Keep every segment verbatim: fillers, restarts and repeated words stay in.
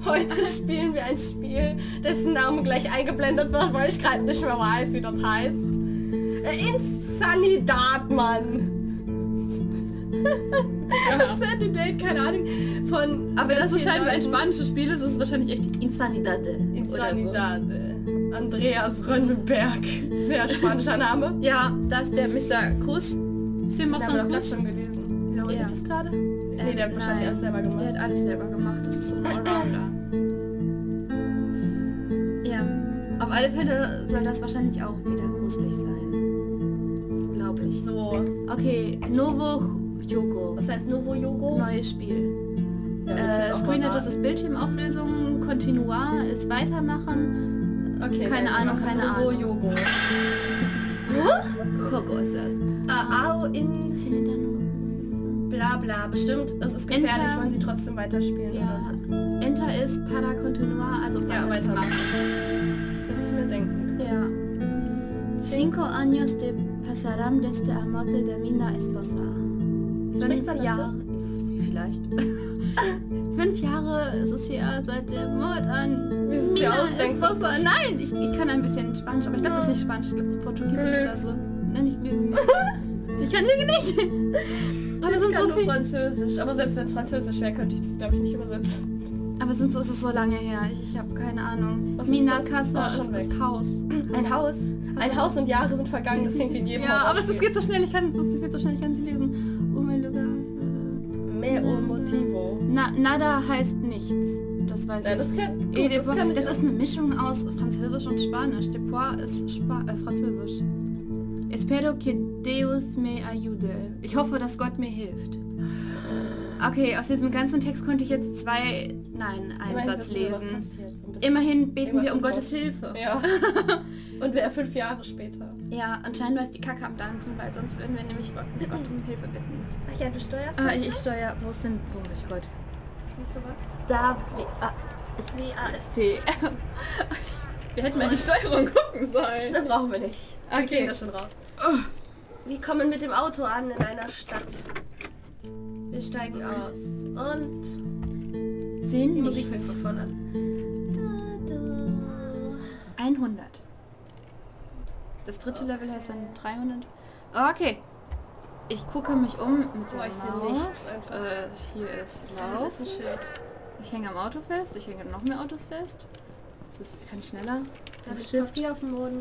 Heute spielen wir ein Spiel, dessen Name gleich eingeblendet wird, weil ich gerade nicht mehr weiß, wie das heißt. Äh, Insanidad, Mann. Ja. Insanidad, keine Ahnung. Von Aber das ist scheinbar ein Leuten. spanisches Spiel, ist es wahrscheinlich echt Insanidade. Insanidade. Andreas Rönnenberg. Sehr spanischer Name. So. Ja, da ist der Mister Cruz. Den haben wir doch gerade schon Cruz. gelesen. Wiederholt Ja. sich das gerade? Äh, Nee, der hat wahrscheinlich nein. alles selber gemacht. Der hat alles selber gemacht. Das ist so ein Allrounder. Ja. Auf alle Fälle soll das wahrscheinlich auch wieder gruselig sein. Glaube ich. So. Okay, Novo Yoko. Was heißt Novo Yogo? Neues Spiel. Ja, will ich Äh, jetzt auch Screen mal Edges ist Bildschirmauflösung, Continuar ist Weitermachen. Okay, keine nein, wir Ahnung, machen keine Novo Ahnung. Yogo. Coco ist das. Ah, au in bla bla. Bestimmt, es ist gefährlich, Enter. wollen sie trotzdem weiterspielen Ja. oder so. Enter ist para continuar, also Ja, weiter zu weitermachen. machen. Das hätte ich mir denken können. Ja. Cinco años de pasarán desde la muerte de mi esposa. Spricht man das Jahre, vielleicht. Fünf Jahre ist es her seit dem Mord an Wie du es dir Mina ausdenkst, Esposa. ist das- Nein, ich, ich kann ein bisschen Spanisch, aber ich glaube, das ist nicht Spanisch, ich glaube, das ist Portugiesisch Blöd. oder so. Nein, ich lüge nicht. Ich kann lügen nicht. Aber es Ich sind kann so nur viel. Französisch, aber selbst wenn es Französisch wäre, könnte ich das, glaube ich, nicht übersetzen. Aber sind so, es ist so lange her. Ich, ich habe keine Ahnung. Was ist Mina das? Casa Oh, schon ist das weg. Haus. Ein Haus. Ein Haus und Jahre sind vergangen, das klingt wie in jedem Ja, aber es Horrorspiel. geht so schnell, ich kann es geht so schnell, ich kann es nicht lesen. Oh mein Lugar. Meo Motivo. Na, nada heißt nichts. Das weiß Ja, ich. das kann, gut, Eh, das das, kann ich das auch. ist eine Mischung aus Französisch und Spanisch. De Poix ist Spa äh, Französisch. Espero que Deus me ayude. Ich hoffe, dass Gott mir hilft. Okay, aus diesem ganzen Text konnte ich jetzt zwei, nein, einen Immerhin Satz wissen wir, was lesen. passiert, so ein bisschen. Immerhin beten Irgendwas wir um mit Gottes Gott. Hilfe. Ja. Und wer fünf Jahre später. Ja, anscheinend war es die Kacke am Dampfen, weil sonst würden wir nämlich Gott, Gott um Hilfe bitten. Ach ja, du steuerst Ah, heute? ich, ich steuere, wo ist denn, wo ist Gott? Siehst du was? Da, Ist wie A S. P. Wir hätten mal die Steuerung gucken sollen. Das brauchen wir nicht. Wir Okay. kriegen das schon raus. Wir kommen mit dem Auto an in einer Stadt. Wir steigen aus. Und Sehen die Musik fängt nichts. von vorne an. Da, da. hundert. Das dritte Level heißt dann dreihundert. Okay. Ich gucke mich um mit Boah, der ich sehe Maus. nichts einfach. Äh, hier ist Da Lauf. ist ein Schild. Ich hänge am Auto fest. Ich hänge noch mehr Autos fest. Das ist, kann ich schneller? Da Das liegt Shift. Papier auf dem Boden.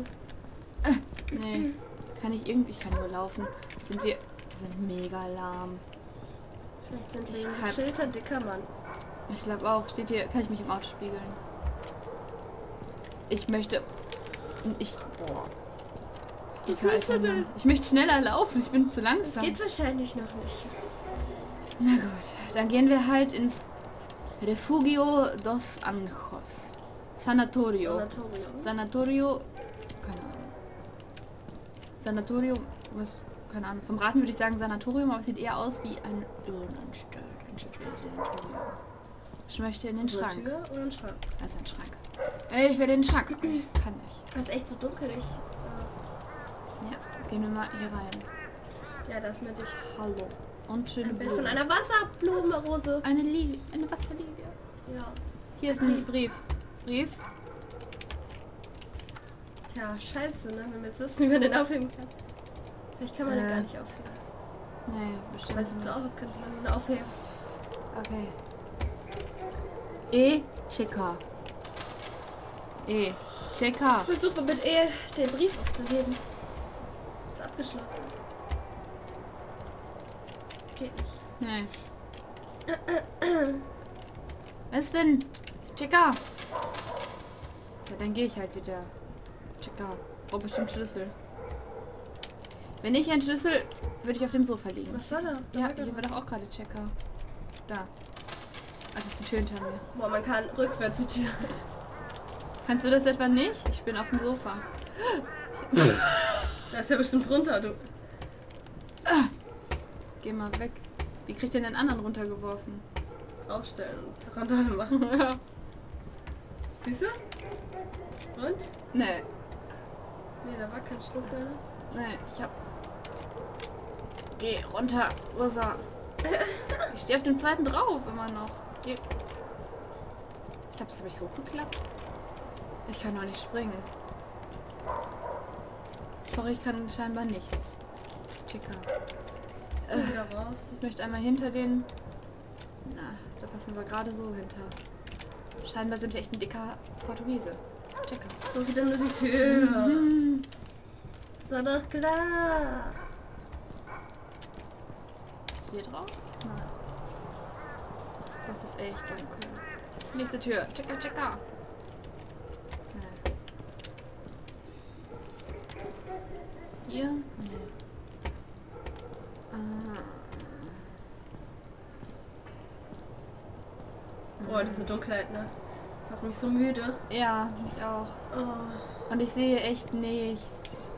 Nee. Kann ich irgendwie... Ich kann nur laufen. Sind wir... Wir sind mega lahm. Vielleicht sind Ich wir ein kann- gechillter, dicker Mann. Ich glaube auch. Steht hier... Kann ich mich im Auto spiegeln? Ich möchte... Ich... Boah. Wie Dicker viel alter denn? Mann. Ich möchte schneller laufen. Ich bin zu Das langsam. geht wahrscheinlich noch nicht. Na gut, dann gehen wir halt ins Refugio dos Anjos. Sanatorio. Sanatorium. Sanatorio, keine Ahnung. Sanatorium, was, keine Ahnung. Vom Raten würde ich sagen Sanatorium, aber es sieht eher aus wie ein Irrenanstalt. Ein Sanatorium. Ich möchte in den Ist das eine Schrank. Tür oder ein Schrank? Also ein Schrank. Ey, ich will in den Schrank. Kann nicht. Das ist echt so dunkel. Ich, Ja, gehen wir mal hier rein. äh, ja, das ist mir dicht. Hallo. Und schöne Ein Bild von Blumen. einer Wasserblumenrose. Eine Lilie, eine Wasserlilie. Ja. Hier ist ein Brief. Brief? Tja, scheiße, ne? Wenn wir jetzt wissen, wie man den aufheben kann. Vielleicht kann man den Äh. gar nicht aufheben. Nee, bestimmt Weil es sieht so nicht. aus, als könnte man den aufheben. Okay. E, Checker. E, Checker. Versuch mal mit E den Brief aufzuheben. Ist abgeschlossen. Geht nicht. Nee. Was denn? Checker. Ja, dann gehe ich halt wieder. Checker. Brauch bestimmt Schlüssel. Wenn ich einen Schlüssel, würde ich auf dem Sofa liegen. Was war da? Da Ja, war hier gerade war doch auch gerade Checker. Da. Ah, das ist die Tür hinter mir. was. Boah, man kann rückwärts die Tür. Kannst du das etwa nicht? Ich bin auf dem Sofa. Da ist ja bestimmt runter, du. Geh mal weg. Wie kriegt ihr den anderen runtergeworfen? Aufstellen und Randale machen. Ja. Siehst du? Und? Nee. Nee, da war kein Schlüssel. Ne? Nee, ich hab... Geh runter, Ursa. Ich stehe auf dem zweiten drauf immer noch. Geh. Ich hab's habe ich so hochgeklappt. Ich kann noch nicht springen. Sorry, ich kann scheinbar nichts. Chica. Äh, Wieder raus. ich möchte einmal hinter den... Na, da passen wir gerade so hinter. Scheinbar sind wir echt ein dicker Portugiese. Chica. So wieder nur die Tür. Mhm. Das war doch klar. Hier drauf? Nein. Das ist echt dunkel. Nächste Tür. Chica, chica. Nee. Hier? Nee. Ah. Boah, diese Dunkelheit, ne? Das macht mich so müde. Ja, mich auch. Oh. Und ich sehe echt nichts.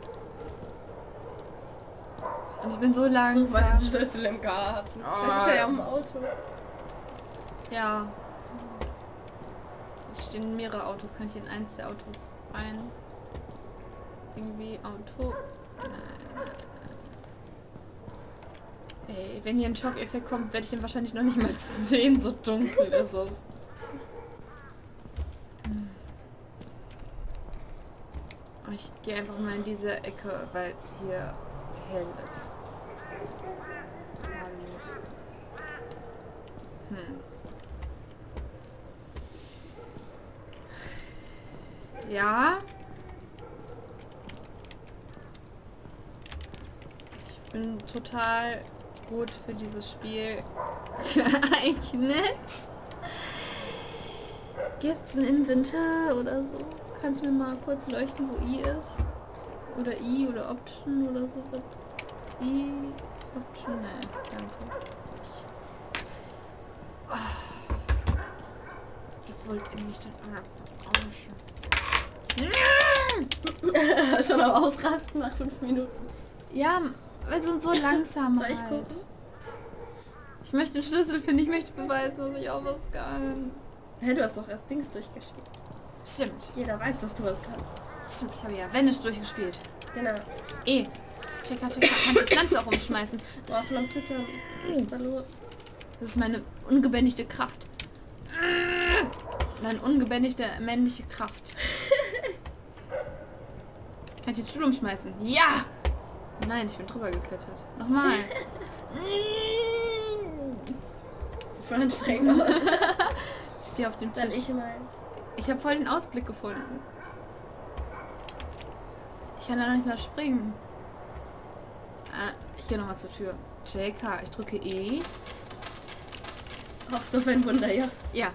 Und ich bin so Such mal langsam. den Schlüssel im Garten. Oh. Vielleicht ist er ja im Auto. Ja. Hier stehen mehrere Autos. Kann ich in eins der Autos rein? Irgendwie Auto. Nein, nein, nein. Ey, wenn hier ein Schockeffekt kommt, werde ich den wahrscheinlich noch nicht mal sehen. So dunkel ist es. Ich gehe einfach mal in diese Ecke, weil es hier hell ist. Hm. Ja. Ich bin total gut für dieses Spiel geeignet. Gibt's ein Inventar oder so? Kannst du mir mal kurz leuchten, wo I ist? Oder I oder Option oder so? I, Option, nein, danke. Ich, oh. Ich wollte mich dann verarschen. Schon am Ausrasten nach fünf Minuten. Ja, wir sind so langsam. Soll ich halt. gucken? Ich möchte den Schlüssel finden, ich möchte beweisen, dass ich auch was kann. Hä, du hast doch erst Dings durchgespielt. Stimmt. Jeder weiß, dass du was kannst. Stimmt, ich habe ja Vanish durchgespielt. Genau. Eh. Checker, checker, kann die Pflanze auch umschmeißen. Boah, voll am Zittern. Was ist da los? Das ist meine ungebändigte Kraft. Meine ungebändigte männliche Kraft. Kann ich den Stuhl umschmeißen? Ja! Nein, ich bin drüber geklettert. Nochmal. Sieht voll anstrengend aus. Ich stehe auf dem Dann Tisch. ich mal. Ich habe voll den Ausblick gefunden. Ich kann da noch nicht mal springen. Ah, ich gehe nochmal zur Tür. J K, ich drücke E. Hoffst du auf ein Wunder, ja? Ja.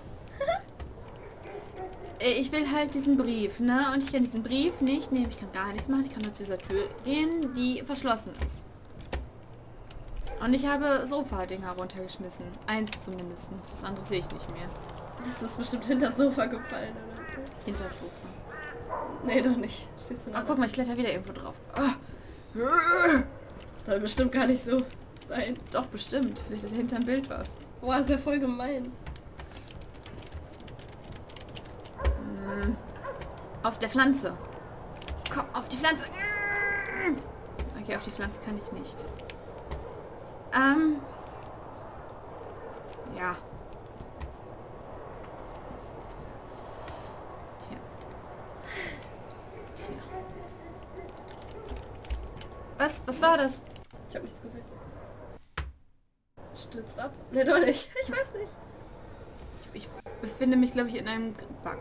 Äh, Ich will halt diesen Brief, ne? Und ich kann diesen Brief nicht nehmen. Ich kann gar nichts machen. Ich kann nur zu dieser Tür gehen, die verschlossen ist. Und ich habe Sofa-Dinger runtergeschmissen. Eins zumindest. Das andere sehe ich nicht mehr. Das ist bestimmt hinter das Sofa gefallen oder so. Hinter das Sofa. Nee, doch nicht. Stehst du noch? Ach, guck mal, ich kletter wieder irgendwo drauf. Ah. Soll bestimmt gar nicht so sein. Doch, bestimmt. Vielleicht ist hinterm Bild was. Boah, ist ja voll gemein. Hm. Auf der Pflanze. Komm, auf die Pflanze. Okay, auf die Pflanze kann ich nicht. Ähm. Ja. Tja. Tja. Was? Was war das? Ich hab nichts gesehen. Stürzt ab? Ne, doch nicht. Ich weiß nicht. Ich, ich befinde mich, glaube ich, in einem Bug.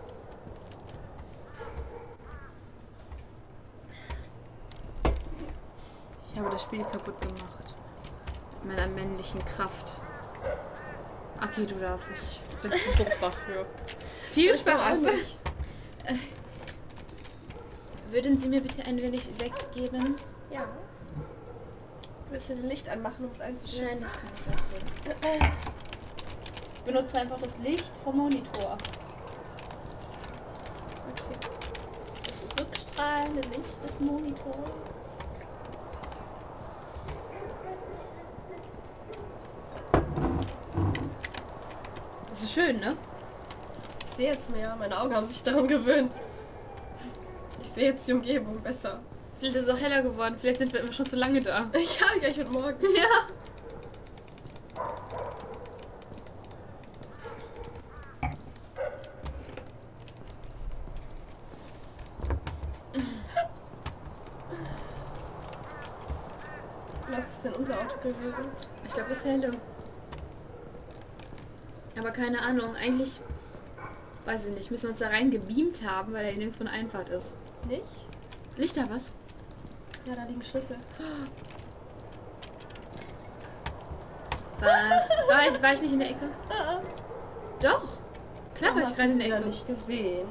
Ich habe das Spiel kaputt gemacht. Mit meiner männlichen Kraft. Okay, du darfst. Ich bin zu doof dafür. Viel Spaß. Äh, würden Sie mir bitte ein wenig Sekt geben? Ja. Willst du den Licht anmachen, um es einzuschalten? Nein, das kann ich auch so. Ich benutze einfach das Licht vom Monitor. Okay. Das rückstrahlende Licht des Monitors. Das ist schön, ne? Ich sehe jetzt mehr. Meine Augen haben sich daran gewöhnt. Ich sehe jetzt die Umgebung besser. Vielleicht ist es auch heller geworden. Vielleicht sind wir immer schon zu lange da. Ja, gleich heute Morgen. Ja. Was ist denn unser Auto gewesen? Ich glaube, das helle. Aber keine Ahnung, eigentlich, weiß ich nicht, müssen wir uns da rein gebeamt haben, weil da hier nirgends von Einfahrt ist. Nicht? Liegt da was? Ja, da liegen Schlüssel. Was? War ich, war ich nicht in der Ecke? Doch. Klar war ich gerade in der Ecke. Nicht gesehen.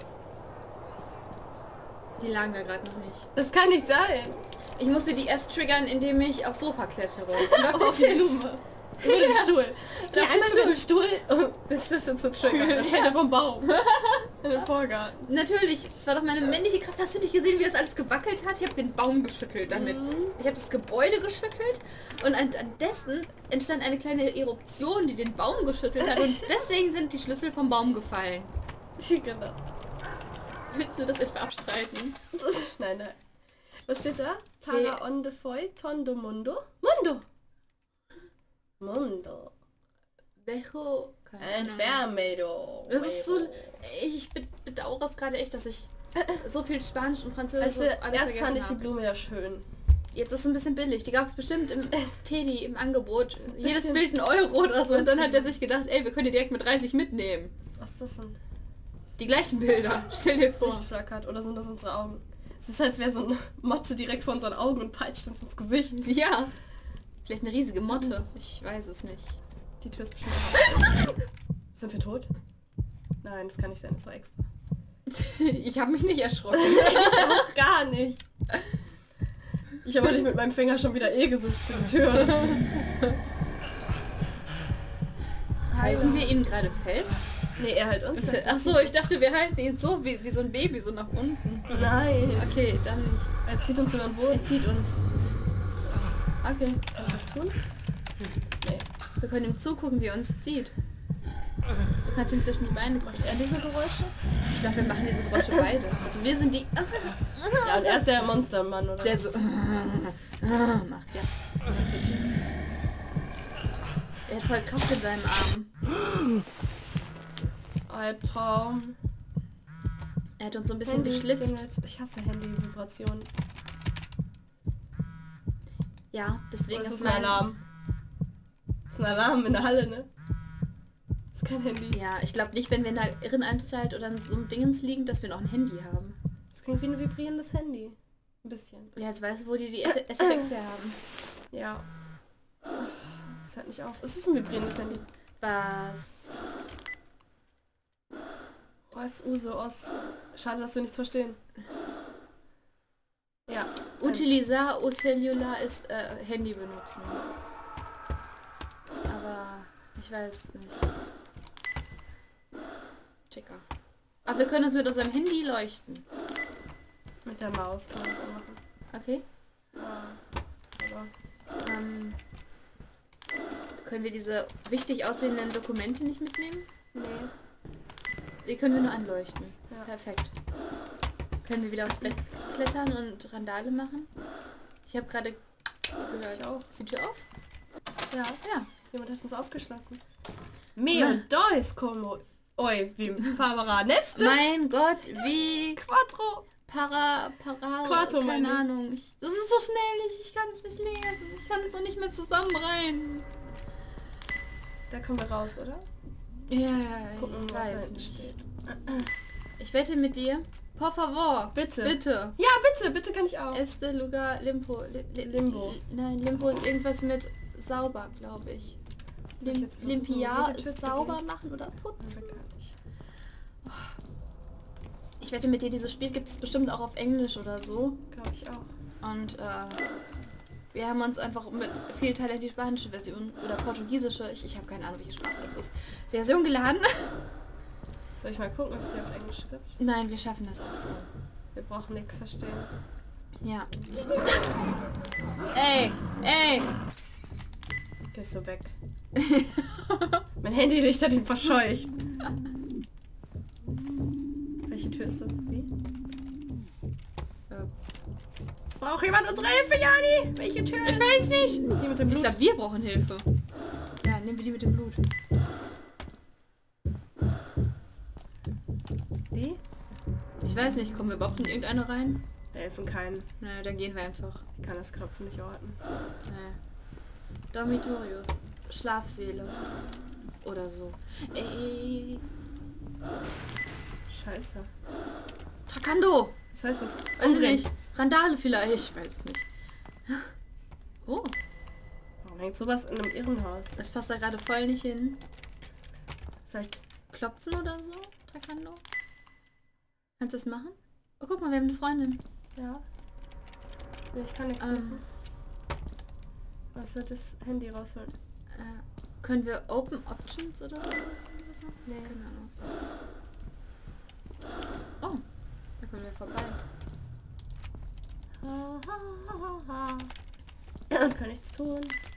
Die lagen da gerade noch nicht. Das kann nicht sein. Ich musste die erst triggern, indem ich aufs Sofa klettere. Und auf den Tisch. Über den Stuhl. Geh Ja, einmal Stuhl. über den Stuhl, um den Schlüssel zu triggern. Dann fällt er vom Baum. In den Vorgarten. Natürlich, es war doch meine männliche Kraft. Hast du nicht gesehen, wie das alles gewackelt hat? Ich habe den Baum geschüttelt damit. Mhm. Ich habe das Gebäude geschüttelt und an dessen entstand eine kleine Eruption, die den Baum geschüttelt hat. Und deswegen sind die Schlüssel vom Baum gefallen. Genau. Willst du das etwa abstreiten? Nein, nein. Was steht da? Okay. Para onde foi tondo mundo? Mundo! Mundo. Vejo... Enfermero. Das ist so... Ich bedauere es gerade echt, dass ich so viel Spanisch und Französisch Also, und alles erst fand ich die habe. Blume ja schön. Jetzt ist es ein bisschen billig. Die gab es bestimmt im Teddy im Angebot. Jedes bisschen Bild ein Euro oder so. Und dann hat er sich gedacht, ey, wir können die direkt mit dreißig mitnehmen. Was ist das denn? Die gleichen Bilder. Stell dir vor. Licht flackert. Oder sind das unsere Augen? Es ist, als wäre so eine Motte direkt vor unseren Augen und peitscht uns ins Gesicht. Ja. Vielleicht eine riesige Motte. Ich weiß es nicht. Die Tür ist bestimmt auf. Sind wir tot? Nein, das kann nicht sein. Das war extra. Ich habe mich nicht erschrocken. Auch gar nicht. Ich habe nicht mit meinem Finger schon wieder eh gesucht für die Tür. Halten wir ihn gerade fest? Nee, er hält uns fest. Ach so, ich dachte, wir halten ihn so wie, wie so ein Baby, so nach unten. Nein. Okay, dann nicht. Er zieht uns über den Boden. Er zieht uns. Okay. Kann ich das tun? Nee. Wir können ihm zugucken, wie er uns zieht. Du kannst ihm zwischen die Beine Macht er diese Geräusche? Ich glaube, wir machen diese Geräusche beide. Also wir sind die... Ja, und er ist der Monstermann, oder? Der so... macht, ja. sensitiv. Er hat voll Kraft in seinem Arm. Albtraum. Er hat uns so ein bisschen Handy geschlitzt. klingelt. Ich hasse Handy-Vibrationen. Ja, deswegen Oh, das ist ist ein mein... Alarm. Das ist ein Alarm in der Halle, ne? Das ist kein Handy. Ja, ich glaube nicht, wenn wir in der Irrenanstalt oder in so einem Dingens liegen, dass wir noch ein Handy haben. Das klingt wie ein vibrierendes Handy. Ein bisschen. Ja, jetzt weißt du, wo die die S F X her haben. Ja. Das hört nicht auf. Es ist ein vibrierendes Handy. Was? Was? Uso, Os. Schade, dass wir nichts verstehen. Ja. Utilizar o celular ist äh, Handy benutzen. Aber ich weiß nicht. Checker. Aber wir können uns mit unserem Handy leuchten. Mit der Maus kann man das auch machen. Okay. Ja. Aber Ähm, können wir diese wichtig aussehenden Dokumente nicht mitnehmen? nee. Die können wir nur anleuchten. Ja. Perfekt. Können wir wieder aufs Bett klettern und Randale machen? Ich habe gerade gehört. Ich auch. Ist die Tür auf? Ja. Ja. Jemand hat uns aufgeschlossen. Mio dois como oi vim favara neste Mein Gott, wie quattro. para para Quarto, keine meine ich. Ahnung. Ich, das ist so schnell, ich, ich kann es nicht lesen. Ich kann es noch nicht mehr zusammenreihen. Da kommen wir raus, oder? Ja, Gucken, ich was da weiß hinten nicht. steht. Ich wette mit dir. Por favor. Bitte. Bitte. Ja, bitte, bitte kann ich auch. Este lugar limpo. Li, li, Limbo. Li, nein, Limbo ist irgendwas mit sauber, glaube ich. Soll ich Lim, jetzt versuchen, Limpia jede Tür ist zu sauber gehen? machen oder putzen. Weiß ich gar nicht. Ich wette mit dir, dieses Spiel gibt es bestimmt auch auf Englisch oder so. Glaube ich auch. Und äh, wir haben uns einfach mit viel Teil die spanische Version oder portugiesische, ich, ich habe keine Ahnung, welche Sprache das ist, Version geladen. Soll ich mal gucken, ob es die auf Englisch gibt? Nein, wir schaffen das auch so. Wir brauchen nichts verstehen. Ja. Ey, ey! Gehst du weg. Mein Handylicht hat ihn verscheucht. Welche Tür ist das? Wie? Äh, Es braucht jemand unsere Hilfe, Jani! Welche Tür? ich weiß nicht! Die mit dem Ich Blut. glaube, wir brauchen Hilfe. Ja, nehmen wir die mit dem Blut. Die? Ich weiß nicht, kommen wir überhaupt in irgendeine rein? Wir helfen keinen. Na, dann gehen wir einfach. Ich kann das Klopfen nicht orten. Nee. Dormitorius. Schlafsäle. Oder so. Ey. Scheiße. Trakando! Was heißt das? Weiß ich Umdrehen. nicht. Randale vielleicht. Ich weiß nicht. Oh, Warum hängt sowas in einem Irrenhaus? das passt da gerade voll nicht hin. Vielleicht. Klopfen oder so? Trakando? Kannst du das machen? Oh, guck mal, wir haben eine Freundin. Ja. Nee, ich kann nichts Ähm. machen. Was wird das Handy rausholen? Äh, können wir Open Options oder sowas? sowas machen? Nee. Keine Ahnung. Oh, da können wir vorbei. Und kann nichts tun.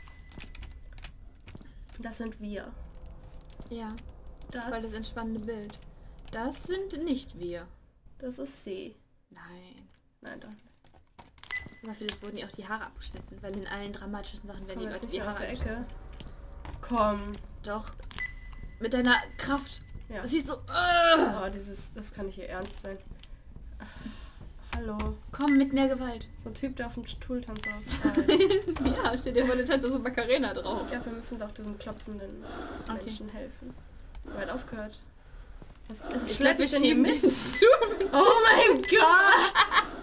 Das sind wir. Ja, Das, voll das entspannende Bild. Das sind nicht wir. das ist sie. Nein. Nein, doch. Aber vielleicht wurden ihr auch die Haare abgeschnitten, weil in allen dramatischen Sachen werden Komm die jetzt Leute nicht die mehr aus Haare der abgeschnitten. Ecke. Komm. Doch. Mit deiner Kraft. Ja. Das siehst so. Uh, Oh, dieses, das kann nicht ihr Ernst sein. Ach, hallo. komm mit mehr Gewalt. So ein Typ, der auf dem Stuhl tanzt aus. Ja, steht dir vor der Tanze so Macarena drauf. Ich glaube, wir müssen doch diesen klopfenden Okay. Menschen helfen. Aber er hat aufgehört. Was, was Ich schlepp glaube, ich wir denn hier schieben mit? den Schuh. Oh mein Gott!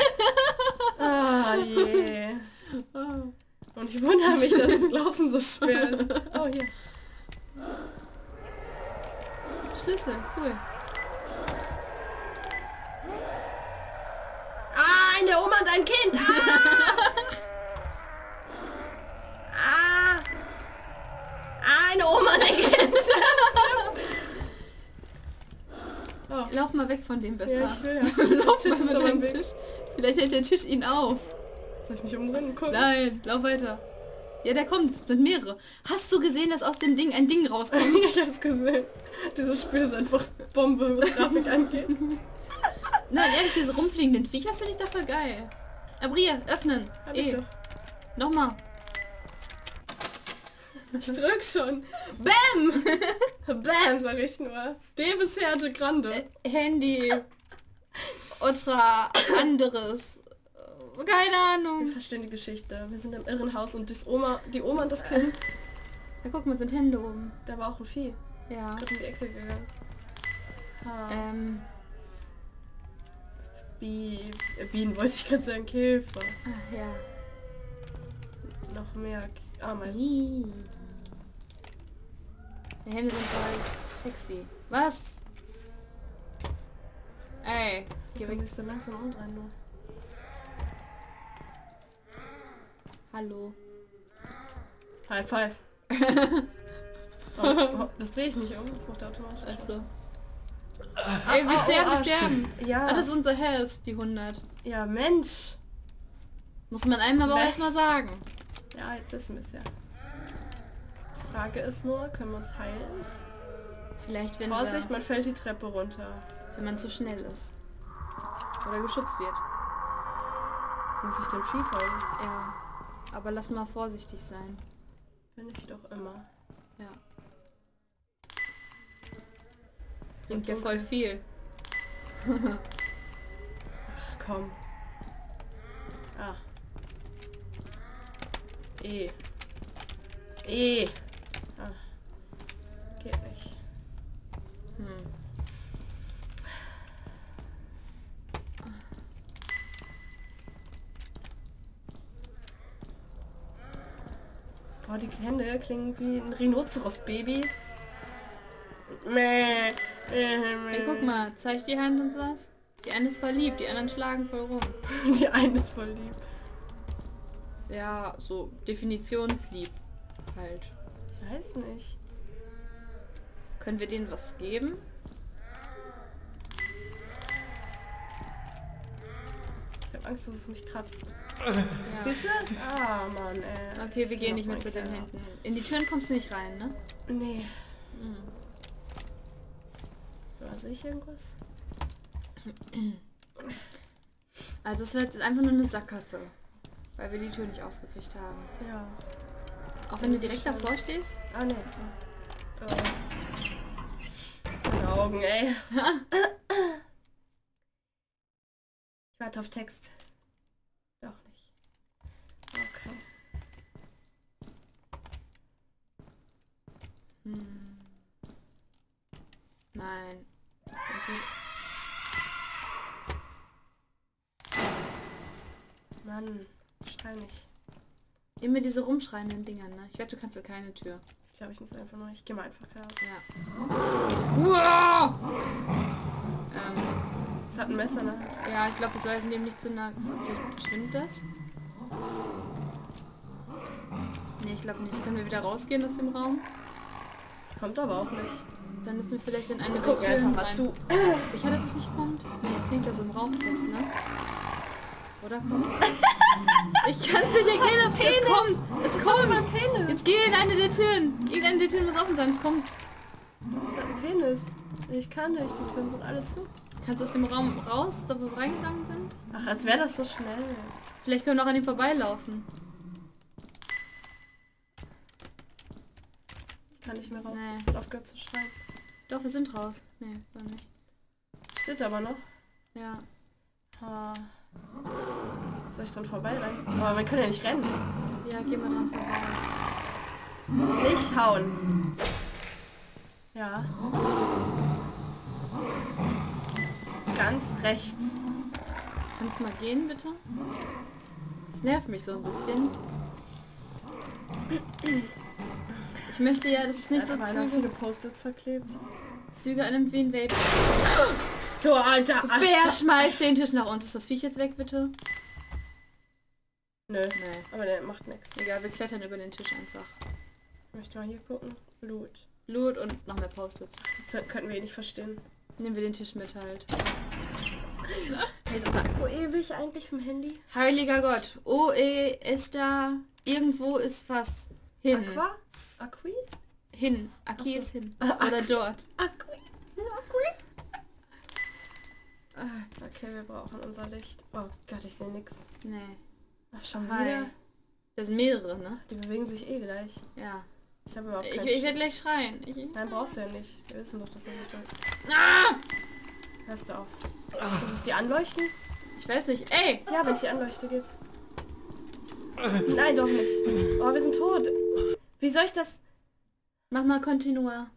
Ah je. Und ich wundere mich, dass das Laufen so schwer ist. Oh, hier. Schlüssel, cool. Ah, eine Oma und ein Kind! Ah! Ah! Ah, eine Oma und ein Kind! Oh. Lauf mal weg von dem besser. Ja, ich will ja. Lauf Tisch mal ist von aber im dem Weg. Tisch. Vielleicht hält der Tisch ihn auf. Soll ich mich umdrehen? Guck. Nein, lauf weiter. Ja, der kommt. Sind mehrere. Hast du gesehen, dass aus dem Ding ein Ding rauskommt? Ich hab's gesehen. Dieses Spiel ist einfach Bombe, was Grafik angeht. Nein, ehrlich, diese rumfliegenden Viecher finde ich doch voll geil. Aber hier, öffnen. Hab ich Eh. doch. Nochmal. Ich drück schon. Bam! Bam, sag ich nur. De bisher de Grande. Äh, Handy. Ultra anderes. Keine Wir Ahnung. verstehen die Geschichte. Wir sind im Irrenhaus und das Oma, die Oma und das Kind, Da guck mal, sind Hände oben. da war auch ein Vieh. Ja. Ist gerade in die Ecke gegangen. Ha. Ähm. Bi äh, Bienen wollte ich gerade sagen, Käfer. Ach ja. Noch mehr Ameisen. Ih. Die Hände sind voll sexy. Was? Ey, Die geh können weg. sich so langsam umdrehen nur. Hallo. High five. Oh, oh, das drehe ich nicht um, das macht er automatisch. Achso. Ey, wir oh, sterben, oh, wir sterben. Ja. Ah, das ist unser Health, die hundert. Ja, Mensch. Muss man einem aber auch Bäh. erstmal sagen. Ja, jetzt wissen wir es ja. Die Frage ist nur, können wir uns heilen? Vielleicht, wenn, Vorsicht, wir, man fällt die Treppe runter. wenn man zu schnell ist. Oder geschubst wird. Jetzt muss ich dem Vieh folgen. Ja. Aber lass mal vorsichtig sein. Bin ich doch immer. Ja. Bringt ja voll viel. Ach komm. Ah. E. E. Ah. Geht nicht. Hm. Boah, die Hände klingen wie ein Rhinoceros-Baby. Mäh. Hey, guck mal, zeig die Hand und was? Die eine ist voll lieb, die anderen schlagen voll rum. Die eine ist voll lieb. Ja, so definitionslieb halt. Ich weiß nicht. Können wir denen was geben? Ich habe Angst, dass es mich kratzt. Ja. Siehst du? Ah, Mann, ey. Okay, wir gehen nicht mehr Noch zu mein den Kerl. Händen. In die Türen kommst du nicht rein, ne? Nee. Mhm. War sehe ich irgendwas? Also es wird jetzt einfach nur eine Sackgasse. Weil wir die Tür nicht aufgekriegt haben. Ja. Auch wenn du Ja, direkt schon. davor stehst? Ah, nee. Oh. Meine Augen, ey. Ich Warte auf Text. Doch nicht. Okay. Hm. Nein. Sehr gut. Mann, schrei nicht. Immer diese rumschreienden Dinger, ne? Ich wette, du kannst ja keine Tür. Ich glaube, ich muss einfach nur... Ich gehe mal einfach raus. Ja. Wow! Ähm, Es hat ein Messer, ne? ja, ich glaube, wir sollten dem nicht zu nah... Vielleicht verschwindet das? Nee, ich glaube nicht. Können wir wieder rausgehen aus dem Raum? Es kommt aber auch nicht. Dann müssen wir vielleicht in eine Guck Tür einfach mal rein. zu. Sicher, dass es nicht kommt? Nee, jetzt hängt er so im Raum fest, ne? Oder kommt Ich kann es nicht erkennen, ob es jetzt kommt. Es kommt. Jetzt geh in eine der Türen. Irgendeine der Türen muss offen sein, es kommt. Es hat einen Penis. Ich kann nicht, die Türen sind alle zu. Kannst du aus dem Raum raus, da wo wir reingegangen sind? Ach, als wäre das so schnell. Vielleicht können wir noch an ihm vorbeilaufen. Ich kann nicht mehr raus. Nee. Es hat aufgehört zu schreien. Doch, wir sind raus. Nee, war nicht. Steht aber noch. Ja. Ha. Soll ich dran vorbeirennen? Aber wir können ja nicht rennen. Ja, geh mal dran vorbei. Nicht hauen. Ja. Ganz recht. Kannst du mal gehen, bitte? Das nervt mich so ein bisschen. Ich möchte ja, dass es nicht so Hat einer Züge, viele Post-its verklebt. Züge an einem wie ein Vape. Du alter Ach, Wer schmeißt den Tisch nach uns? Ist das Viech jetzt weg, bitte? Nö, Nee. aber der macht nichts. Egal, wir klettern über den Tisch einfach. Ich möchte mal hier gucken. Blut. Loot und noch mehr Post-its. Die könnten wir eh nicht verstehen. Nehmen wir den Tisch mit halt. Hält unser Akku ewig eigentlich vom Handy? Heiliger Gott. Oh, eh, ist da... Irgendwo ist was. Hin. Aqua? Aqui? Hin. Aki Ach so. ist hin. Ah, Oder dort. Aqui? Aqui? Okay, wir brauchen unser Licht. Oh Gott, ich sehe nichts. Nee. Ach, schon Hi. wieder? Das sind mehrere, ne? Die bewegen sich eh gleich. Ja. Ich habe überhaupt Ich, keinen ich werde Schiss. gleich schreien. Ich, Nein, brauchst du ja nicht. Wir wissen doch, dass er sich da... ah! Hörst du auf. Muss ich die anleuchten? Ich weiß nicht. Ey! Ja, wenn ich die anleuchte, geht's. Nein, doch nicht. Oh, wir sind tot. Wie soll ich das... Mach mal Continua.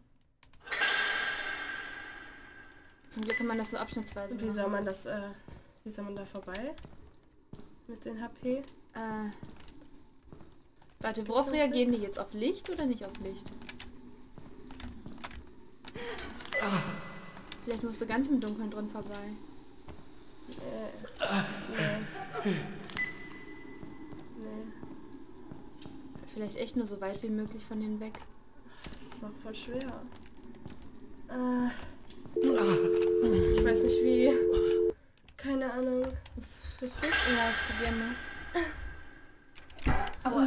Zum Glück kann man das so abschnittsweise Wie machen. soll man das... Äh, wie soll man da vorbei? Mit den H P? Äh, warte, worauf so reagieren die jetzt? Auf Licht oder nicht auf Licht? Vielleicht musst du ganz im Dunkeln drin vorbei. Äh, nee. Nee. Vielleicht echt nur so weit wie möglich von denen weg. Das ist doch voll schwer. Äh, ich weiß nicht wie. Keine Ahnung. Willst du? Ja, ich probiere mal. Aua.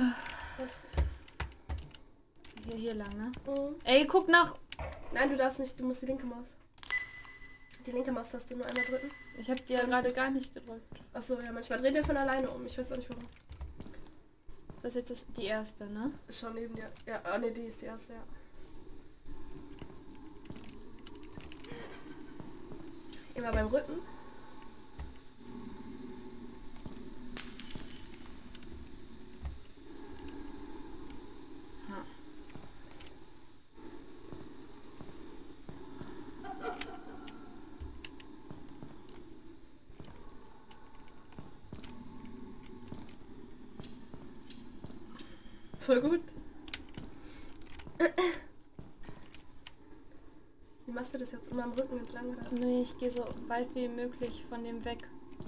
Hier, hier lang, ne? Mhm. Ey, guck nach... Nein, du darfst nicht. Du musst die linke Maus. Die linke Maustaste nur einmal drücken. Ich habe die ja gerade gar nicht gedrückt. Achso, ja, manchmal dreht der von alleine um. Ich weiß auch nicht warum. Das ist jetzt das, die erste, ne? Ist schon neben dir. Ja, ah, ne, die ist die erste, ja. Immer beim Rücken. Ha. Voll gut. Wie machst du das jetzt immer am Rücken entlang, oder? Nee, ich gehe so weit wie möglich von dem weg.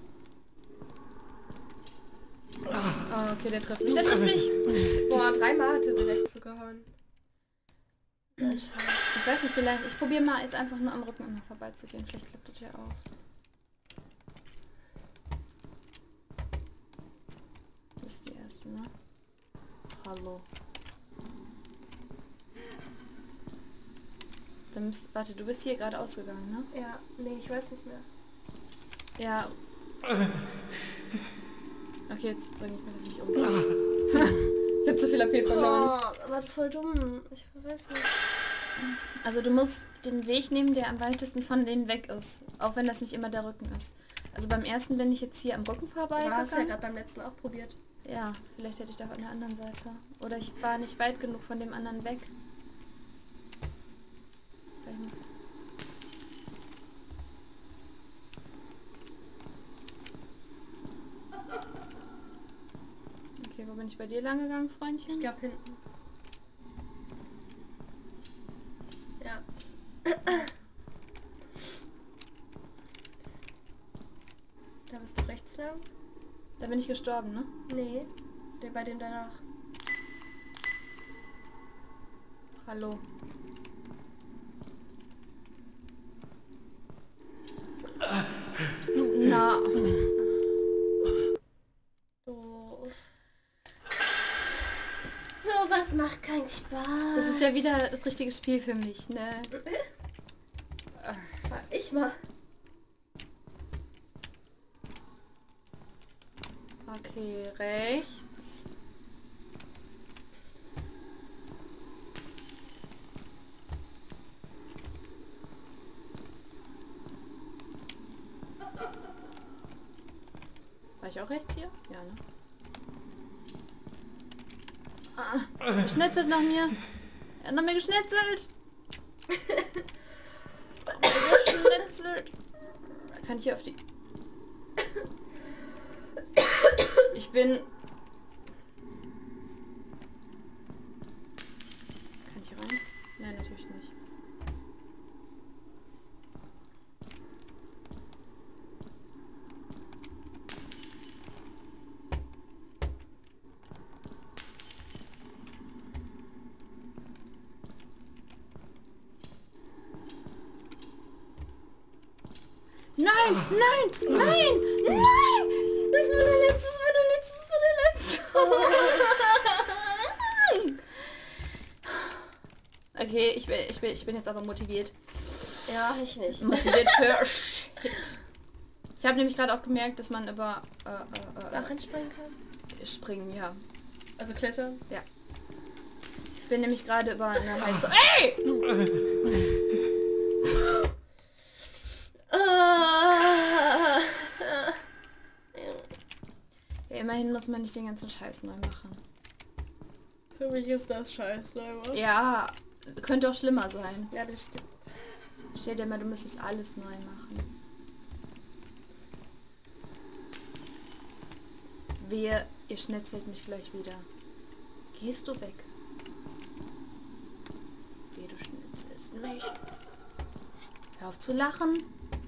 Oh, okay, der trifft mich. Der trifft mich! Boah, dreimal hat er direkt zugehauen. Ja, schade. Ich weiß nicht, vielleicht... Ich probiere mal jetzt einfach nur am Rücken immer vorbeizugehen. Vielleicht klappt das ja auch. Das ist die erste, ne? Hallo. Dann müsst, warte, du bist hier gerade ausgegangen, ne? Ja, nee, ich weiß nicht mehr. Ja. Okay, jetzt bringe ich mir das nicht um. Ich hab zu viel A P verloren. Oh, aber voll dumm. Ich weiß nicht. Also du musst den Weg nehmen, der am weitesten von denen weg ist. Auch wenn das nicht immer der Rücken ist. Also beim ersten bin ich jetzt hier am Rücken vorbei. Du hast ja gerade beim letzten auch probiert. Ja, vielleicht hätte ich doch an der anderen Seite. Oder ich war nicht weit genug von dem anderen weg. Vielleicht muss... Okay, wo bin ich bei dir lang gegangen, Freundchen? Ich glaube hinten. Ja. Da bist du rechts lang? Da bin ich gestorben, ne? Nee, der bei dem danach. Hallo. Na. So. Sowas macht keinen Spaß. Das ist ja wieder das richtige Spiel für mich, ne? War ich mal. Okay, rechts. War ich auch rechts hier? Ja, ne? Ah, geschnetzelt nach mir. Er hat nach mir geschnetzelt. geschnetzelt. Kann ich hier auf die... Ich bin... Kann ich hier rein? Nein, natürlich nicht. Nein, nein, nein, nein! Das war der letzte, das war der letzte, das war der letzte. Okay, ich bin, ich bin, ich bin jetzt aber motiviert. Ja, ich nicht. Motiviert für Shit. Ich habe nämlich gerade auch gemerkt, dass man über äh, äh, äh, Sachen springen kann? springen, ja. Also klettern? Ja. Ich bin nämlich gerade über eine Heizung. Ey! Ja, immerhin muss man nicht den ganzen Scheiß neu machen. Für mich ist das scheiß, Leute. Ja, könnte auch schlimmer sein. Ja, das stimmt. Stell dir mal, du müsstest alles neu machen. Wehe, ihr schnetzelt mich gleich wieder. Gehst du weg? Wehe, du schnetzelst mich. Hör auf zu lachen.